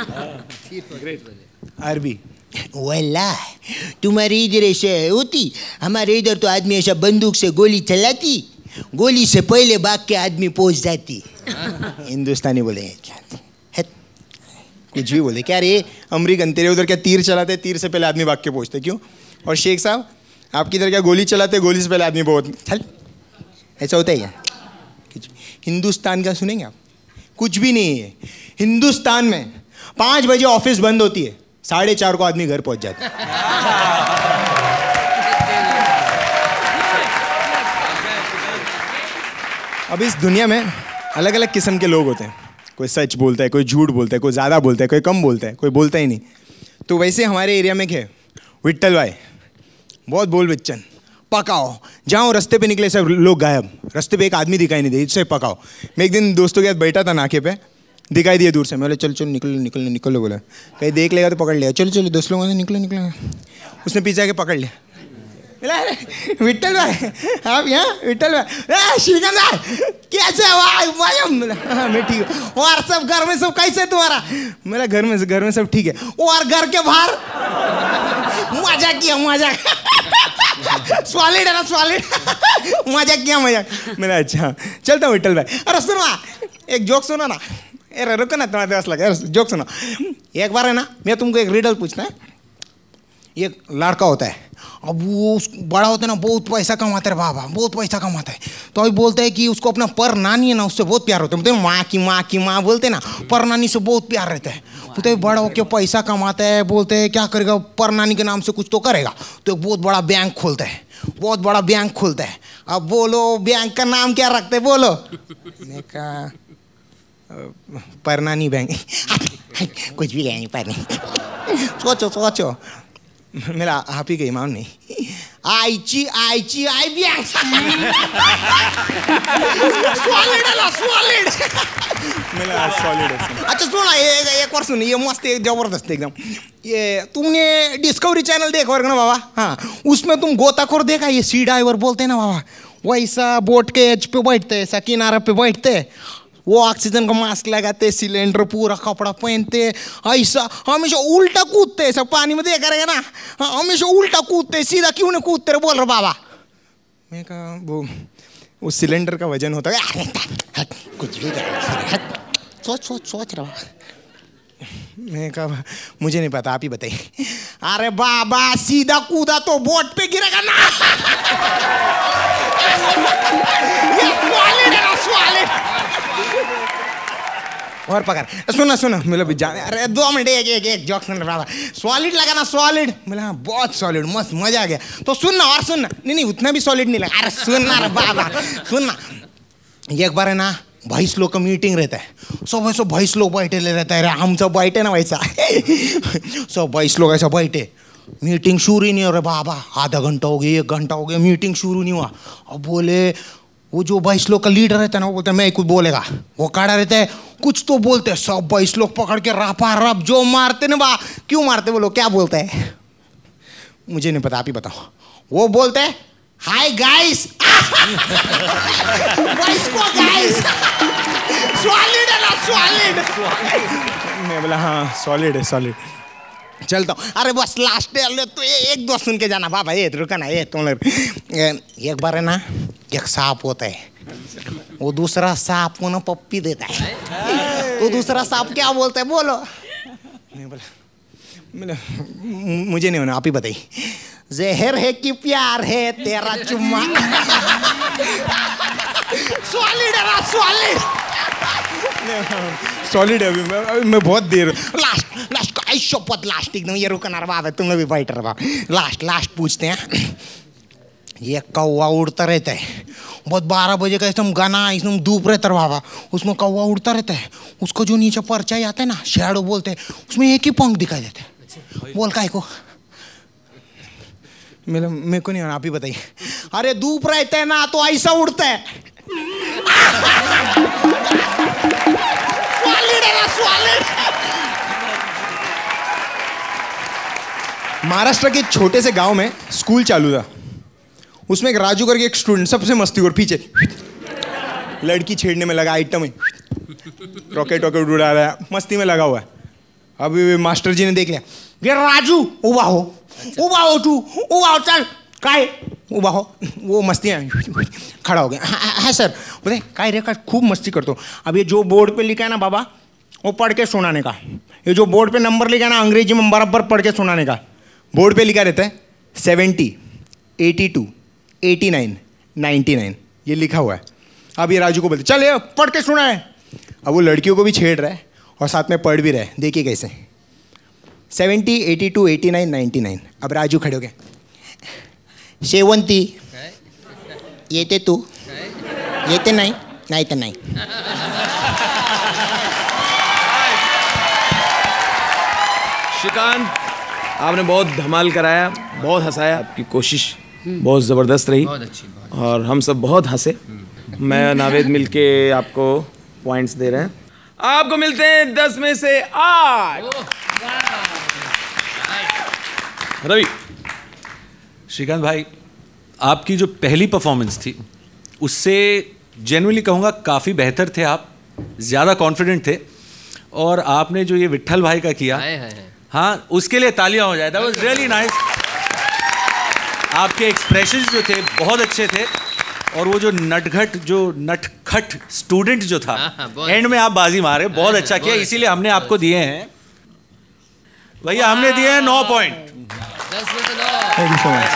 Speaker 8: अरबी,
Speaker 9: वाला तुम्हारे इधर ऐसे होती, हमारे इधर तो आदमी ऐसा बंदूक से गोली चलाती, गोली से पहले भाग के आदमी पहुंच जाती।
Speaker 8: हिंदुस्तानी बोले कुछ भी बोले, क्या रे अमरीकन तेरे उधर क्या तीर चलाते, तीर से पहले आदमी भाग के पहुंचते क्यों? और शेख साहब आपकी इधर क्या गोली चलाते, गोली से पहले आदमी बहुत चल, ऐसा होता है क्या? हिंदुस्तान का सुनेंगे आप? कुछ भी नहीं है। हिंदुस्तान में पाँच बजे ऑफिस बंद होती है, साढ़े चार को आदमी घर पहुंच जाता है। अब इस दुनिया में अलग अलग किस्म के लोग होते हैं, कोई सच बोलता है, कोई झूठ बोलता है, कोई ज़्यादा बोलता है, कोई कम बोलता है, कोई बोलता ही नहीं। तो वैसे हमारे एरिया में क्या है, विट्ठल भाई बहुत बोल बच्चन, पकाओ जहाँ रास्ते पे निकले सब लोग गायब, रास्ते पे एक आदमी दिखाई नहीं दे, इससे पकाओ। मैं एक दिन दोस्तों के साथ बैठा था नाके पे, दिखाई दिया दूर से, मैं बोले चलो चलो निकलो निकलो निकलो, बोला कहीं देख लेगा तो पकड़ लिया, चलो चलो दोस्त लोगों ने निकलो निकलो, उसने पीछे आके पकड़ लिया। विट्ठल भाई आप यहाँ, विट्ठल भाई, श्रीकांत भाई कैसे हो? मैं ठीक हूँ। और सब घर में सब कैसे तुम्हारा? मेरा घर में घर में सब ठीक है। और घर के बाहर मजा किया, मजा सॉलिड है ना, सॉलिड मजा किया, मजा। मेरा अच्छा चलता हूँ विट्ठल भाई। अरे सुनो एक जोक सुनो ना, अरे रुको ना, तुम्हारा दोस्त लगा, जोक सुनो। एक बार है ना, मैं तुमको एक रिडल पूछना है। एक लड़का होता है, अब वो बड़ा होता है ना, बहुत पैसा कमाता है, बाबा बहुत पैसा कमाता है। तो अभी बोलता है कि उसको अपना पर नानी है ना, उससे बहुत प्यार होता है, बोलते हैं माँ की माँ की माँ बोलते हैं ना, पर नानी से बहुत प्यार रहता है। बोलते हैं बड़ा होकर पैसा कमाता है, बोलते हैं क्या करेगा, पर नानी के नाम से कुछ तो करेगा। तो एक बहुत बड़ा बैंक खोलता है, बहुत बड़ा बैंक खोलता है। अब बोलो बैंक का नाम क्या रखते हैं, बोलो? मैंने कहा परनानी बैंक। कुछ भी नहीं, पर नहीं, सोचो सोचो। मेरा आप ही का ईमान नहीं, आईची आईची आई बैंक। सॉलिड है ना, सॉलिड। मेरा सॉलिड है। अच्छा सुनो ना, एक और सुन, ये मस्त है, जबरदस्त एकदम। ये तुमने डिस्कवरी चैनल देखा होगा ना बाबा? हाँ, उसमें तुम गोताखोर देखा, ये सी डाइवर बोलते हैं ना बाबा, वैसा बोट के एज पे बैठते, ऐसा किनारे पे बैठते, वो ऑक्सीजन का मास्क लगाते, सिलेंडर पूरा कपड़ा पहनते, ऐसा हमेशा उल्टा कूदते, ऐसा पानी में देखा रहेगा ना, हमेशा उल्टा कूदते, सीधा क्यों नहीं कूदते रहे, बोल रहे बाबा। मैं कहा वो उस सिलेंडर का वजन होता है, कुछ भी सोच सोच सोच रहा। मैं कहा मुझे नहीं पता, आप ही बताइए। अरे बाबा सीधा कूदा तो बोट पे गिरेगा ना। ये सॉलिड है ना, सॉलिड। और पकड़, सुना सुना मतलब जाने, अरे दो मिनट एक एक एक जोक सुन रहा था, सॉलिड लगा ना, सॉलिड। मतलब हाँ बहुत सॉलिड, मस्त मजा आ गया। तो सुनना और सुनना, नहीं नहीं उतना भी सॉलिड नहीं लगा, अरे सुनना रे बाबा सुनना। एक बार है ना, बाईस लोग का मीटिंग रहता है, सब ऐसा बाईस लोग बैठे ले रहता है, हम सब बैठे ना वैसा। सब बाईस लोग ऐसा बैठे, मीटिंग शुरू ही नहीं हो रहा बाबा, आधा घंटा हो गया, एक घंटा हो गया, मीटिंग शुरू नहीं हुआ। अब बोले वो जो बाईस लोग का लीडर रहता है ना, वो बोलता है मैं कुछ बोलेगा, वो खड़ा रहता है, कुछ तो बोलते हैं, सब बाईस लोग पकड़ के रपा रप जो मारते ना, बा क्यों मारते वो लोग, क्या बोलते हैं मुझे नहीं पता, आप ही बताओ। वो बोलते हैं हाय गाइस, वॉइस को गाइस सॉलिड है ना, सॉलिड। मैं बोला हाँ सॉलिड है, सॉलिड। चलता हूँ। अरे बस लास्ट डे तो एक दो सुन के जाना बाबा। ये रुका ना, ये तुम लोग एक बार है ना, एक सांप होता है, वो दूसरा सांप को ना पप्पी देता है, तो दूसरा सांप क्या बोलता है बोलो। मैं बोला मैंने मुझे नहीं होना, आप ही बताइए। जहर है कि प्यार है तेरा चुम्मा। सॉलिड है ना, सॉलिड सॉलिड है। अभी मैं, अभी मैं बहुत देर लास्ट लास्ट का शपथ लास्ट एकदम। ये रुका ना बाबा, तुम लोग भी फाइटर बाबा। लास्ट लास्ट पूछते हैं। ये कौवा उड़ता रहता है, बहुत बारह बजे का एकदम गाना, एकदम धूप रहता है बाबा, उसमें कौवा उड़ता रहता है, उसको जो नीचे परछाई आता है ना, शैडो बोलते हैं, उसमें एक ही पंख दिखाई देता है। बोल काय को मेरे मेरे को नहीं, आप ही बताइए। अरे धूप रहता है ना तो ऐसा उड़ता है। सॉलिड है ना, सॉलिड। महाराष्ट्र के एक छोटे से गांव में स्कूल चालू था। उसमें एक राजू करके एक स्टूडेंट सबसे मस्ती और पीछे लड़की छेड़ने में लगा, आइटम में रॉकेट वॉकेट उड़ा रहा है, मस्ती में लगा हुआ है। अभी मास्टर जी ने देख लिया, ये राजू उबा हो, उबा हो तू, उबा हो, चल काय उबा हो। वो मस्ती है, खड़ा हो गया। है सर। बोले काय रे का खूब मस्ती करते हो। अब ये जो बोर्ड पे लिखा है ना बाबा, वो पढ़ के सुनाने का। ये जो बोर्ड पे नंबर लिखा है ना, अंग्रेजी में बराबर पढ़ के सुनाने का। बोर्ड पे लिखा रहता है seventy, eighty two, eighty nine, ninety nine, ये लिखा हुआ है। अब ये राजू को बोलते चल ये पढ़ के सुना है। अब वो लड़कियों को भी छेड़ रहा है और साथ में पढ़ भी रहा है। देखिए कैसे, seventy, eighty two, eighty nine, ninety nine. अब राजू खड़े हो गए, सेवंती, ये ते तू, ये ते नहीं, नहीं ते नहीं।
Speaker 2: श्रीकांत, आपने बहुत धमाल कराया, बहुत हंसाया, आपकी कोशिश बहुत ज़बरदस्त रही,
Speaker 4: बहुत अच्छी बात।
Speaker 2: और हम सब बहुत हंसे। मैं नावेद मिलके आपको पॉइंट्स दे रहे हैं। आपको मिलते हैं दस में से आठ।
Speaker 6: रवि, श्रीकांत भाई, आपकी जो पहली परफॉर्मेंस थी उससे जेन्युइनली कहूँगा काफ़ी बेहतर थे आप, ज़्यादा कॉन्फिडेंट थे। और आपने जो ये विट्ठल भाई का किया,
Speaker 4: हाय हाय हाय।
Speaker 6: हाँ, उसके लिए तालियां हो जाए। That was really nice. आपके एक्सप्रेशंस जो थे बहुत अच्छे थे, और वो जो नटघट जो नटखट स्टूडेंट जो था एंड में आप बाजी मारे, बहुत अच्छा किया, इसीलिए हमने आपको दिए हैं भैया, हमने दिए हैं नौ point.
Speaker 8: Thank you so much.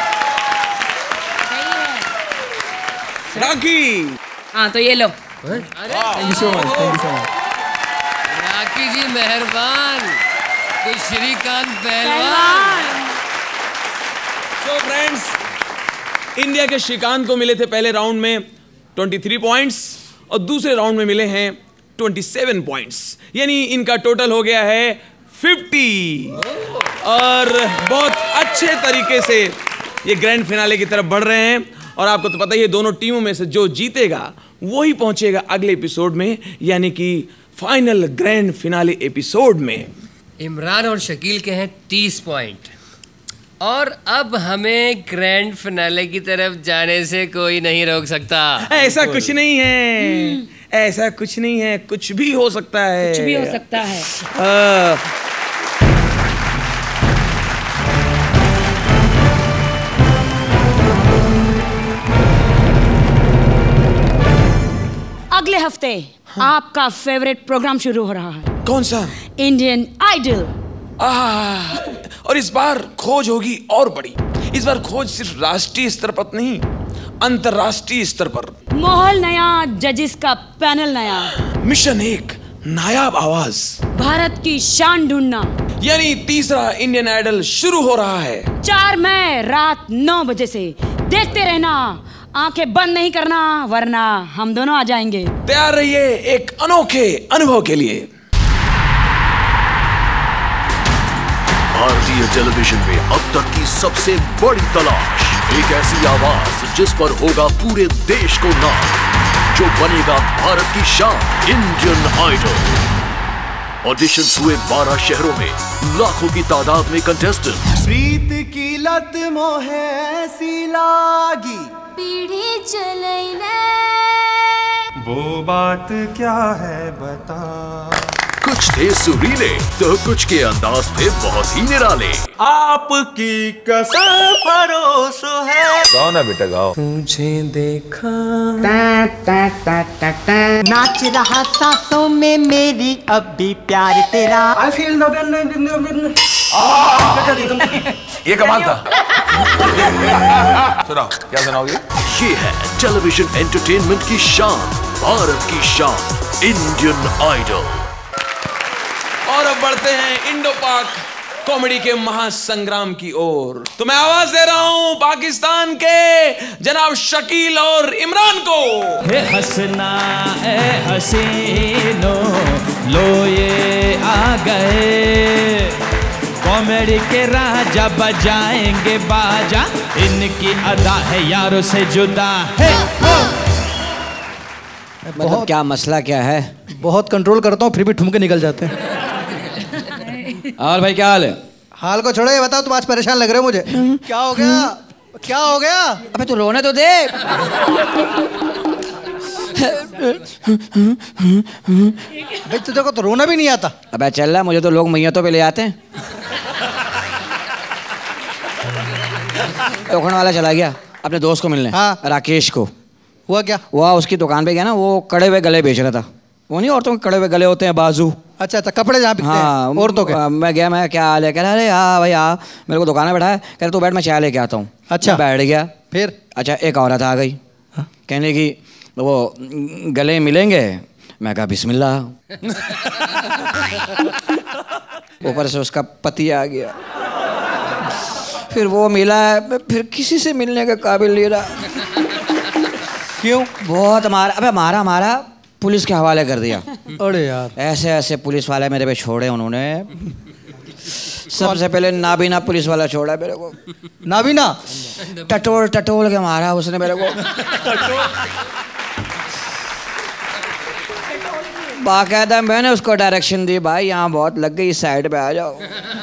Speaker 2: Rakhi,
Speaker 3: हाँ तो ये लो।
Speaker 8: Thank you so much, thank you so much.
Speaker 4: Rakhi ji मेहरबान, तो श्रीकांत पहलवान।
Speaker 2: तो फ्रेंड्स, इंडिया के श्रीकांत को मिले थे पहले राउंड में तेईस पॉइंट्स और दूसरे राउंड में मिले हैं सत्ताईस पॉइंट्स, यानी इनका टोटल हो गया है पचास। और बहुत अच्छे तरीके से ये ग्रैंड फिनाले की तरफ बढ़ रहे हैं। और आपको तो पता ही है, दोनों टीमों में से जो जीतेगा वही पहुंचेगा अगले एपिसोड में, यानी कि फाइनल ग्रैंड फिनाले एपिसोड में।
Speaker 4: इमरान और शकील के हैं तीस पॉइंट, और अब हमें ग्रैंड फिनाले की तरफ जाने से कोई नहीं रोक सकता।
Speaker 2: ऐसा कुछ नहीं है, ऐसा कुछ नहीं है, कुछ भी हो सकता है,
Speaker 3: कुछ भी हो सकता है।
Speaker 2: आ,
Speaker 3: अगले हफ्ते हाँ। आपका फेवरेट प्रोग्राम शुरू हो रहा है।
Speaker 2: कौन सा?
Speaker 3: Indian Idol.
Speaker 2: और इस बार खोज होगी और बड़ी। इस बार खोज सिर्फ राष्ट्रीय स्तर पर नहीं, अंतरराष्ट्रीय स्तर पर।
Speaker 3: माहौल नया, जजेस का पैनल नया,
Speaker 2: मिशन एक, नायाब आवाज,
Speaker 3: भारत की शान ढूंढना,
Speaker 2: यानी तीसरा इंडियन आइडल शुरू हो रहा है।
Speaker 3: चार मई रात नौ बजे से देखते रहना, आंखें बंद नहीं करना, वरना हम दोनों आ जाएंगे।
Speaker 2: तैयार रहिए एक अनोखे अनुभव के लिए।
Speaker 12: भारतीय टेलीविजन में अब तक की सबसे बड़ी तलाश, एक ऐसी आवाज जिस पर होगा पूरे देश को नाज, जो बनेगा भारत की शान, इंडियन आइडल। ऑडिशंस हुए बारह शहरों में, लाखों की तादाद में कंटेस्टेंट।
Speaker 13: प्रीत की लत मोहे सी लागी,
Speaker 14: पीढ़ी
Speaker 13: चलैले।
Speaker 14: वो बात क्या है बता।
Speaker 12: कुछ थे सुरीले तो कुछ के अंदाज थे बहुत ही निराले।
Speaker 14: आपकी कसम भरोसा है।
Speaker 15: गाओ ना बेटा गाओ।
Speaker 14: तुझे देखा
Speaker 16: नाच रहा सांसों में मेरी अब भी प्यार तेरा।
Speaker 14: I feel the
Speaker 15: ये कमाल था। सुनाओ क्या सुनाओगे?
Speaker 12: ये है टेलीविजन एंटरटेनमेंट की शान, भारत की शान, इंडियन आइडल।
Speaker 2: और अब बढ़ते हैं इंडो पाक कॉमेडी के महासंग्राम की ओर। तो मैं आवाज दे रहा हूं पाकिस्तान के जनाब शकील और इमरान को।
Speaker 5: हे हसना ए हसीनो लो ये आ गए, कॉमेडी के राजा बजाएंगे बाजा, इनकी अदा है यारों से जुदा है।
Speaker 10: मतलब क्या मसला क्या है?
Speaker 11: बहुत कंट्रोल करता हूँ फिर भी ठुमके निकल जाते हैं।
Speaker 10: और भाई क्या हाल है?
Speaker 11: हाल को छोड़ो, ये बताओ तुम आज परेशान लग रहे हो मुझे। क्या हो गया? क्या हो गया?
Speaker 10: अबे तू रोने तो दे।
Speaker 11: भाई तुझे को तो रोना भी नहीं आता।
Speaker 10: अबे चल रहा, मुझे तो लोग मैयतों पे ले आते हैं। टोकन वाला चला गया अपने दोस्त को मिलने।
Speaker 11: हाँ।
Speaker 10: राकेश को।
Speaker 11: हुआ क्या?
Speaker 10: वो उसकी दुकान पे गया ना, वो कड़े हुए गले बेच रहा था। वो नहीं औरतों के कड़े हुए गले होते हैं, बाजू।
Speaker 11: अच्छा अच्छा, कपड़े जहाँ बिकते
Speaker 10: हाँ,
Speaker 11: हैं औरतों के।
Speaker 10: मैं गया, मैं क्या हाल है? कह रहा अरे हाँ भाई हाँ, मेरे को दुकान में बैठा है। कह रहा तू बैठ मैं चाय लेके आता हूँ।
Speaker 11: अच्छा।
Speaker 10: बैठ गया।
Speaker 11: फिर
Speaker 10: अच्छा एक औरत आ गई। हाँ? कहने की वो गले मिलेंगे। मैं कहा बिस्मिल्लाह। ऊपर से उसका पति आ गया। फिर वो मिला, फिर किसी से मिलने के काबिल नहीं रहा।
Speaker 11: क्यों?
Speaker 10: बहुत मारा। अबे मारा मारा पुलिस के हवाले कर दिया।
Speaker 11: अरे यार,
Speaker 10: ऐसे ऐसे पुलिस वाले मेरे पे छोड़े उन्होंने। सबसे पहले नाबीना पुलिस वाला छोड़ा मेरे को।
Speaker 11: नाबीना?
Speaker 10: टटोल टटोल के मारा उसने मेरे को। बाकायदा मैंने उसको डायरेक्शन दी, भाई यहाँ बहुत लग गई, इस साइड पे आ जाओ।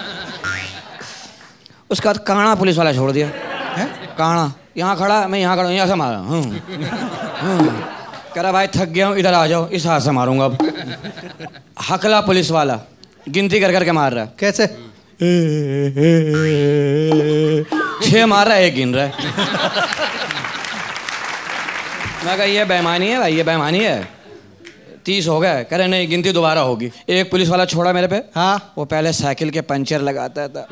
Speaker 10: उसके बाद काना पुलिस वाला छोड़ दिया। है? काना यहाँ खड़ा, मैं यहाँ खड़ा, यहाँ से मारा। कह रहा भाई थक गया हूँ, इधर आ जाओ, इस हाथ से मारूंगा अब। हकला पुलिस वाला गिनती कर करके मार रहा है।
Speaker 11: कैसे?
Speaker 10: छह मार रहा है, एक गिन रहा है। मैं कहा ये बेईमानी है भाई, ये बेईमानी है। तीस हो गए। कह रहे नहीं गिनती दोबारा होगी। एक पुलिस वाला छोड़ा मेरे पे।
Speaker 11: हाँ।
Speaker 10: वो पहले साइकिल के पंचर लगाता था।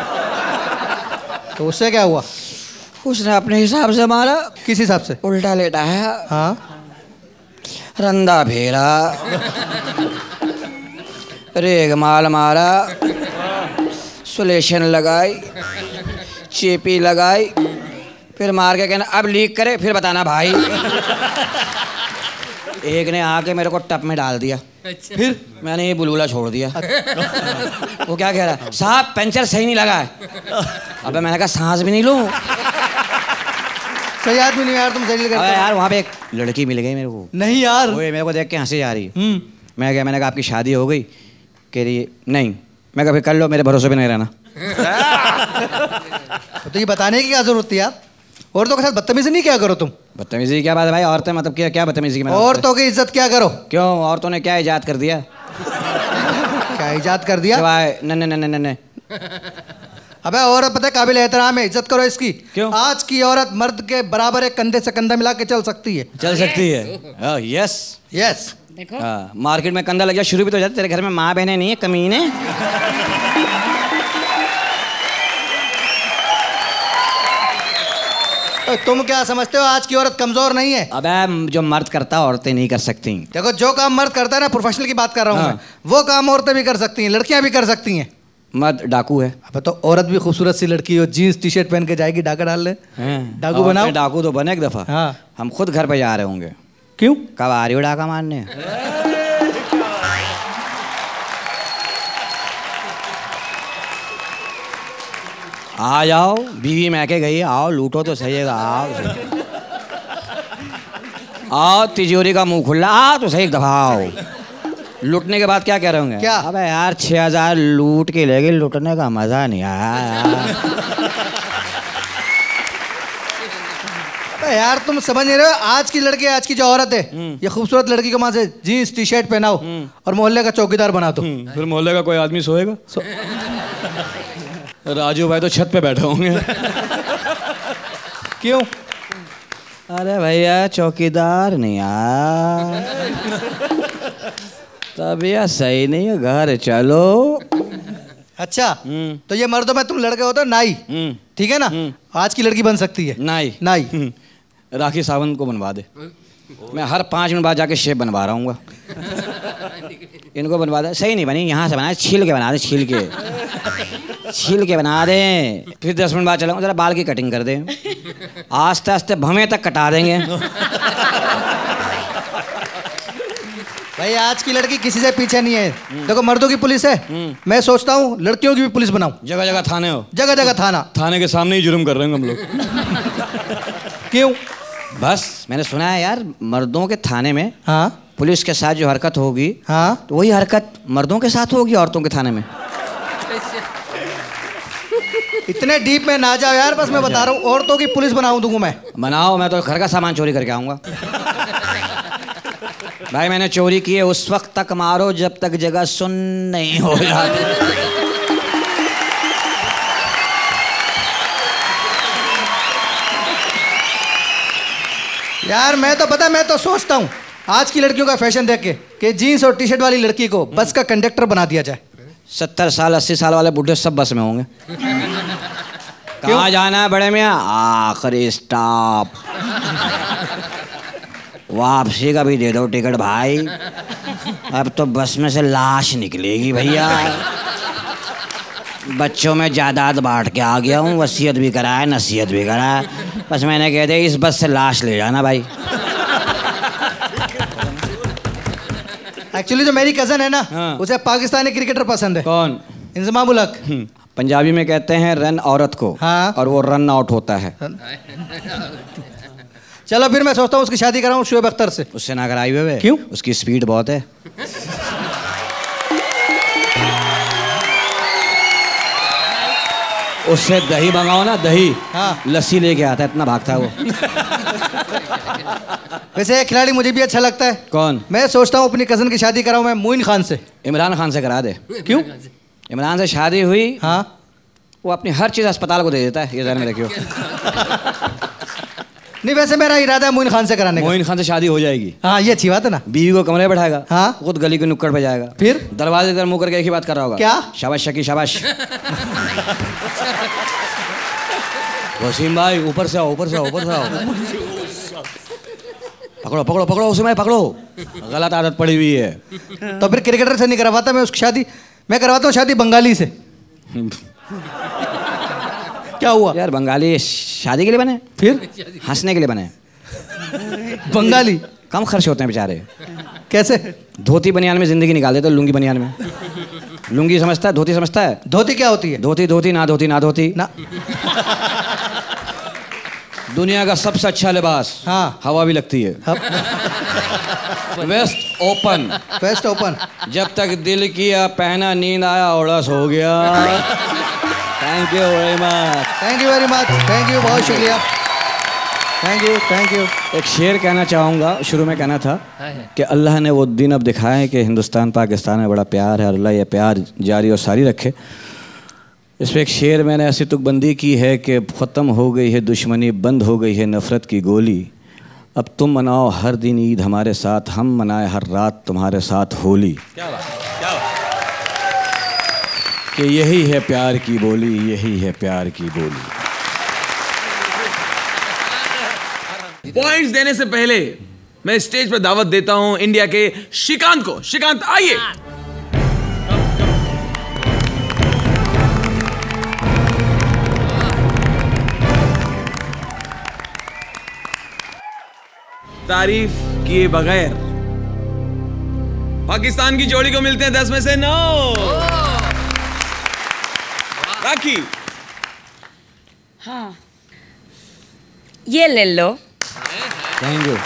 Speaker 11: तो उससे क्या हुआ?
Speaker 10: उसने अपने हिसाब से मारा।
Speaker 11: किस हिसाब से?
Speaker 10: उल्टा लेटा है।
Speaker 11: हाँ।
Speaker 10: रंदा फेरा, रेग माल मारा, सुलेशन लगाई, चेपी लगाई, फिर मार के कहना अब लीक करे फिर बताना भाई। एक ने आके मेरे को टप में डाल दिया।
Speaker 4: अच्छा।
Speaker 10: फिर मैंने ये बुलबुला छोड़ दिया। वो क्या कह रहा है? साहब पंचर सही नहीं लगा है। अबे मैंने कहा सांस भी नहीं लूं।
Speaker 11: सही आदमी नहीं यार, तुम सही लगा।
Speaker 10: अबे यार वहाँ पे एक लड़की मिल गई मेरे को।
Speaker 11: नहीं यार।
Speaker 10: वो मेरे को देख के हंसी जा रही। मैं क्या, मैंने कहा आपकी शादी हो गई? कह रही नहीं। मैं कभी कर लो, मेरे भरोसे पे नहीं रहना।
Speaker 11: तो ये बताने की क्या जरूरत थी यार? औरतों के साथ बदतमीजी नहीं क्या करो तुम।
Speaker 10: बदतमीजी की क्या बात है भाई? औरतें मतलब क्या क्या बदतमीजी की?
Speaker 11: औरतों की इज्जत क्या करो?
Speaker 10: क्यों, औरतों ने क्या इजाद कर दिया?
Speaker 11: क्या इजाद कर दिया?
Speaker 10: न न न न न
Speaker 11: अबे औरत पता है काबिल एहतराम है, इज्जत करो इसकी।
Speaker 10: क्यों?
Speaker 11: आज की औरत मर्द के बराबर एक कंधे से कंधा मिला के चल सकती है।
Speaker 10: चल सकती है। Yes
Speaker 11: yes.
Speaker 10: हाँ, मार्केट में कंधा लग जाए शुरू भी तो हो जाता। तेरे घर में माँ बहनें नहीं है कमीने?
Speaker 11: तुम क्या समझते हो आज की औरत कमजोर नहीं है?
Speaker 10: अबे जो मर्द करता औरतें नहीं कर सकती।
Speaker 11: देखो जो काम मर्द करता है ना, प्रोफेशनल की बात कर रहा हूँ
Speaker 10: हाँ।
Speaker 11: मैं, वो काम औरतें भी कर सकती हैं, लड़कियां भी कर सकती हैं।
Speaker 10: मर्द डाकू है।
Speaker 11: अब तो औरत भी खूबसूरत सी लड़की हो, जीन्स टी शर्ट पहन के जाएगी, डाका डाल ले। डाकू बनाओ।
Speaker 10: डाकू तो बने एक दफा।
Speaker 11: हाँ।
Speaker 10: हम खुद घर पे जा रहे होंगे।
Speaker 11: क्यों?
Speaker 10: कब आ रही हो डाका मारने? आ जाओ, बीवी मैके गई, आओ लूटो तो सही है। आओ आओ, तिजोरी का मुंह खुला, आ तो सही एक दफा आओ। लूटने के बाद क्या कह रहे होंगे?
Speaker 11: क्या?
Speaker 10: अबे यार छह हजार लूट के ले गए, लूटने का मजा नहीं आया यार।
Speaker 11: यार तुम समझ नहीं रहे हो, आज की लड़की, आज की जो औरत है, ये खूबसूरत लड़की को वहां से जीन्स टी शर्ट पहनाओ और मोहल्ले का चौकीदार बना दो,
Speaker 10: फिर मोहल्ले का कोई आदमी सोएगा? सो... राजू भाई तो छत पे बैठे होंगे।
Speaker 11: क्यों?
Speaker 10: अरे भैया चौकीदार नहीं यार, तबीयत सही नहीं है, घर चलो।
Speaker 11: अच्छा तो ये मर्दों में तुम लड़के होते हो नाई, ठीक है ना? आज की लड़की बन सकती है
Speaker 10: नाई।
Speaker 11: नाई
Speaker 10: राखी सावंत को बनवा दे। मैं हर पाँच मिनट बाद जाके शेप बनवा रहा हूँ। इनको बनवा दे। सही नहीं बनी, यहाँ से बना, छील के बना दे, छील के छील के बना दे। फिर दस मिनट बाद चलाऊँ, जरा बाल की कटिंग कर दे, आस्ते आस्ते भवें तक कटा देंगे।
Speaker 11: भाई आज की लड़की किसी से पीछे नहीं है। देखो मर्दों की पुलिस है, मैं सोचता हूँ लड़कियों की भी पुलिस बनाऊं।
Speaker 10: जगह जगह थाने हो,
Speaker 11: जगह जगह थाना।
Speaker 10: थाने के सामने ही जुर्म कर रहे हैं हम लोग।
Speaker 11: क्यों?
Speaker 10: बस मैंने सुना है यार, मर्दों के थाने में
Speaker 11: हाँ
Speaker 10: पुलिस के साथ जो हरकत होगी,
Speaker 11: हाँ
Speaker 10: तो वही हरकत मर्दों के साथ होगी औरतों के थाने में।
Speaker 11: इतने डीप में ना जाओ यार, बस मैं बता रहा हूँ, औरतों की पुलिस बनाऊं दूंगा मैं।
Speaker 10: बनाओ, मैं तो घर का सामान चोरी करके आऊंगा। भाई मैंने चोरी की है, उस वक्त तक मारो जब तक जगह सुन नहीं हो जाती।
Speaker 11: यार मैं तो पता, मैं तो सोचता हूँ आज की लड़कियों का फैशन देख के कि जीन्स और टी शर्ट वाली लड़की को बस का कंडक्टर बना दिया जाए।
Speaker 10: सत्तर साल अस्सी साल वाले बूढ़े सब बस में होंगे। कहाँ जाना है बड़े मियाँ? आखिरी स्टॉप, वापसी का भी दे दो टिकट भाई, अब तो बस में से लाश निकलेगी भैया। बच्चों में जायदाद बांट के आ गया हूँ, वसीयत भी करा है, नसीहत भी करा है, बस मैंने कह दिया इस बस से लाश ले जाना भाई।
Speaker 11: एक्चुअली जो मेरी कजन है ना,
Speaker 10: हाँ।
Speaker 11: उसे पाकिस्तानी क्रिकेटर पसंद है।
Speaker 10: कौन?
Speaker 11: इंजमाम उल हक।
Speaker 10: पंजाबी में कहते हैं रन औरत को,
Speaker 11: हाँ।
Speaker 10: और वो रन आउट होता है।
Speaker 11: चलो फिर मैं सोचता हूँ उसकी शादी कराऊँ शोएब अख्तर से।
Speaker 10: उससे ना कराई हुए।
Speaker 11: क्यों?
Speaker 10: उसकी स्पीड बहुत है। उससे दही मंगाओ ना, दही।
Speaker 11: हाँ।
Speaker 10: लस्सी लेके आता है, इतना भागता है वो।
Speaker 11: वैसे एक खिलाड़ी मुझे भी अच्छा लगता है।
Speaker 10: कौन?
Speaker 11: मैं सोचता हूँ अपनी कजन की शादी कराऊँ मैं मोइन खान से।
Speaker 10: इमरान खान से करा दे।
Speaker 11: क्यों?
Speaker 10: इमरान से शादी हुई,
Speaker 11: हाँ,
Speaker 10: वो अपनी हर चीज़ अस्पताल को दे देता है, ये ध्यान में रखियो।
Speaker 11: नहीं वैसे मेरा इरादा है मोइन खान से कराने का।
Speaker 10: मोइन खान से शादी हो जाएगी।
Speaker 11: हाँ ये अच्छी बात है ना।
Speaker 10: बीवी को कमरे बैठाएगा,
Speaker 11: हाँ,
Speaker 10: खुद गली के नुक्कड़ पे जाएगा,
Speaker 11: फिर
Speaker 10: दरवाजे पर मुंह करके एक ही बात कर रहा होगा,
Speaker 11: क्या?
Speaker 10: शाबाश शकी शाबाश। वसीम भाई ऊपर से आओ, ऊपर से आओ, ऊपर से आओ। पकड़ो पकड़ो पकड़ो उसे, मैं पकड़ो। गलत आदत पड़ी हुई है।
Speaker 11: तो फिर क्रिकेटर से नहीं करवाता मैं उसकी शादी, मैं करवाता हूँ शादी बंगाली से। क्या हुआ
Speaker 10: यार? बंगाली शादी के लिए बने,
Speaker 11: फिर
Speaker 10: हंसने के लिए बने।
Speaker 11: बंगाली
Speaker 10: कम खर्च होते हैं बेचारे।
Speaker 11: कैसे?
Speaker 10: धोती बनियान में जिंदगी निकाल देते, लुंगी बनियान में। लुंगी समझता है, धोती समझता है?
Speaker 11: धोती क्या होती है?
Speaker 10: धोती धोती ना धोती ना धोती
Speaker 11: ना।
Speaker 10: दुनिया का सबसे अच्छा लिबास।
Speaker 11: हाँ,
Speaker 10: हवा भी लगती है। Waist open.
Speaker 11: Waist open.
Speaker 10: जब तक दिल किया पहना, नींद आया ओढ़स हो गया। Thank you very much.
Speaker 11: Thank you very much. Thank you, बहुत शुक्रिया। Thank you thank you.
Speaker 10: एक शेर कहना चाहूँगा, शुरू में कहना था कि अल्लाह ने वो दिन अब दिखाए हैं कि हिंदुस्तान पाकिस्तान में बड़ा प्यार है, और अल्लाह ये प्यार जारी और सारी रखे। इस पर एक शेर मैंने ऐसी तुकबंदी की है कि ख़त्म हो गई है दुश्मनी, बंद हो गई है नफ़रत की गोली, अब तुम मनाओ हर दिन ईद हमारे साथ, हम मनाए हर रात तुम्हारे साथ होली।
Speaker 6: क्या बात, क्या बात।
Speaker 10: कि यही है प्यार की बोली, यही है प्यार की बोली।
Speaker 2: पॉइंट्स देने से पहले मैं स्टेज पर दावत देता हूं इंडिया के श्रीकांत को। श्रीकांत आइए। तारीफ किए बगैर पाकिस्तान की जोड़ी को मिलते हैं दस में से नौ। राखी।
Speaker 3: हाँ ये ले लो।
Speaker 10: Thank you.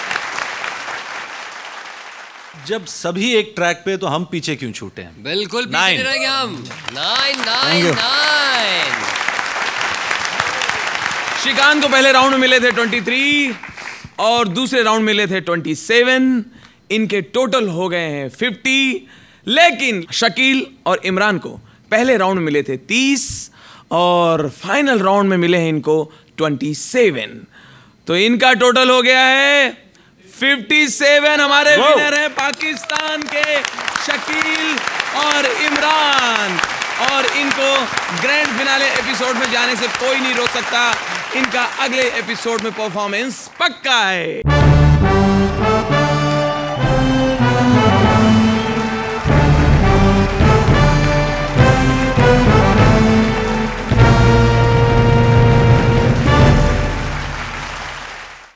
Speaker 6: जब सभी एक ट्रैक पे तो हम पीछे क्यों छूटे हैं?
Speaker 4: बिल्कुल पीछे नहीं रहेंगे हम। Nine nine nine.
Speaker 2: श्रीकांत को पहले राउंड में मिले थे तेईस और दूसरे राउंड में मिले थे सत्ताईस। इनके टोटल हो गए हैं पचास, लेकिन शकील और इमरान को पहले राउंड में मिले थे तीस और फाइनल राउंड में मिले हैं इनको सत्ताईस। तो इनका टोटल हो गया है सत्तावन। हमारे विनर हैं पाकिस्तान के शकील और इमरान, और इनको ग्रैंड फिनाले एपिसोड में जाने से कोई नहीं रोक सकता। इनका अगले एपिसोड में परफॉर्मेंस पक्का है।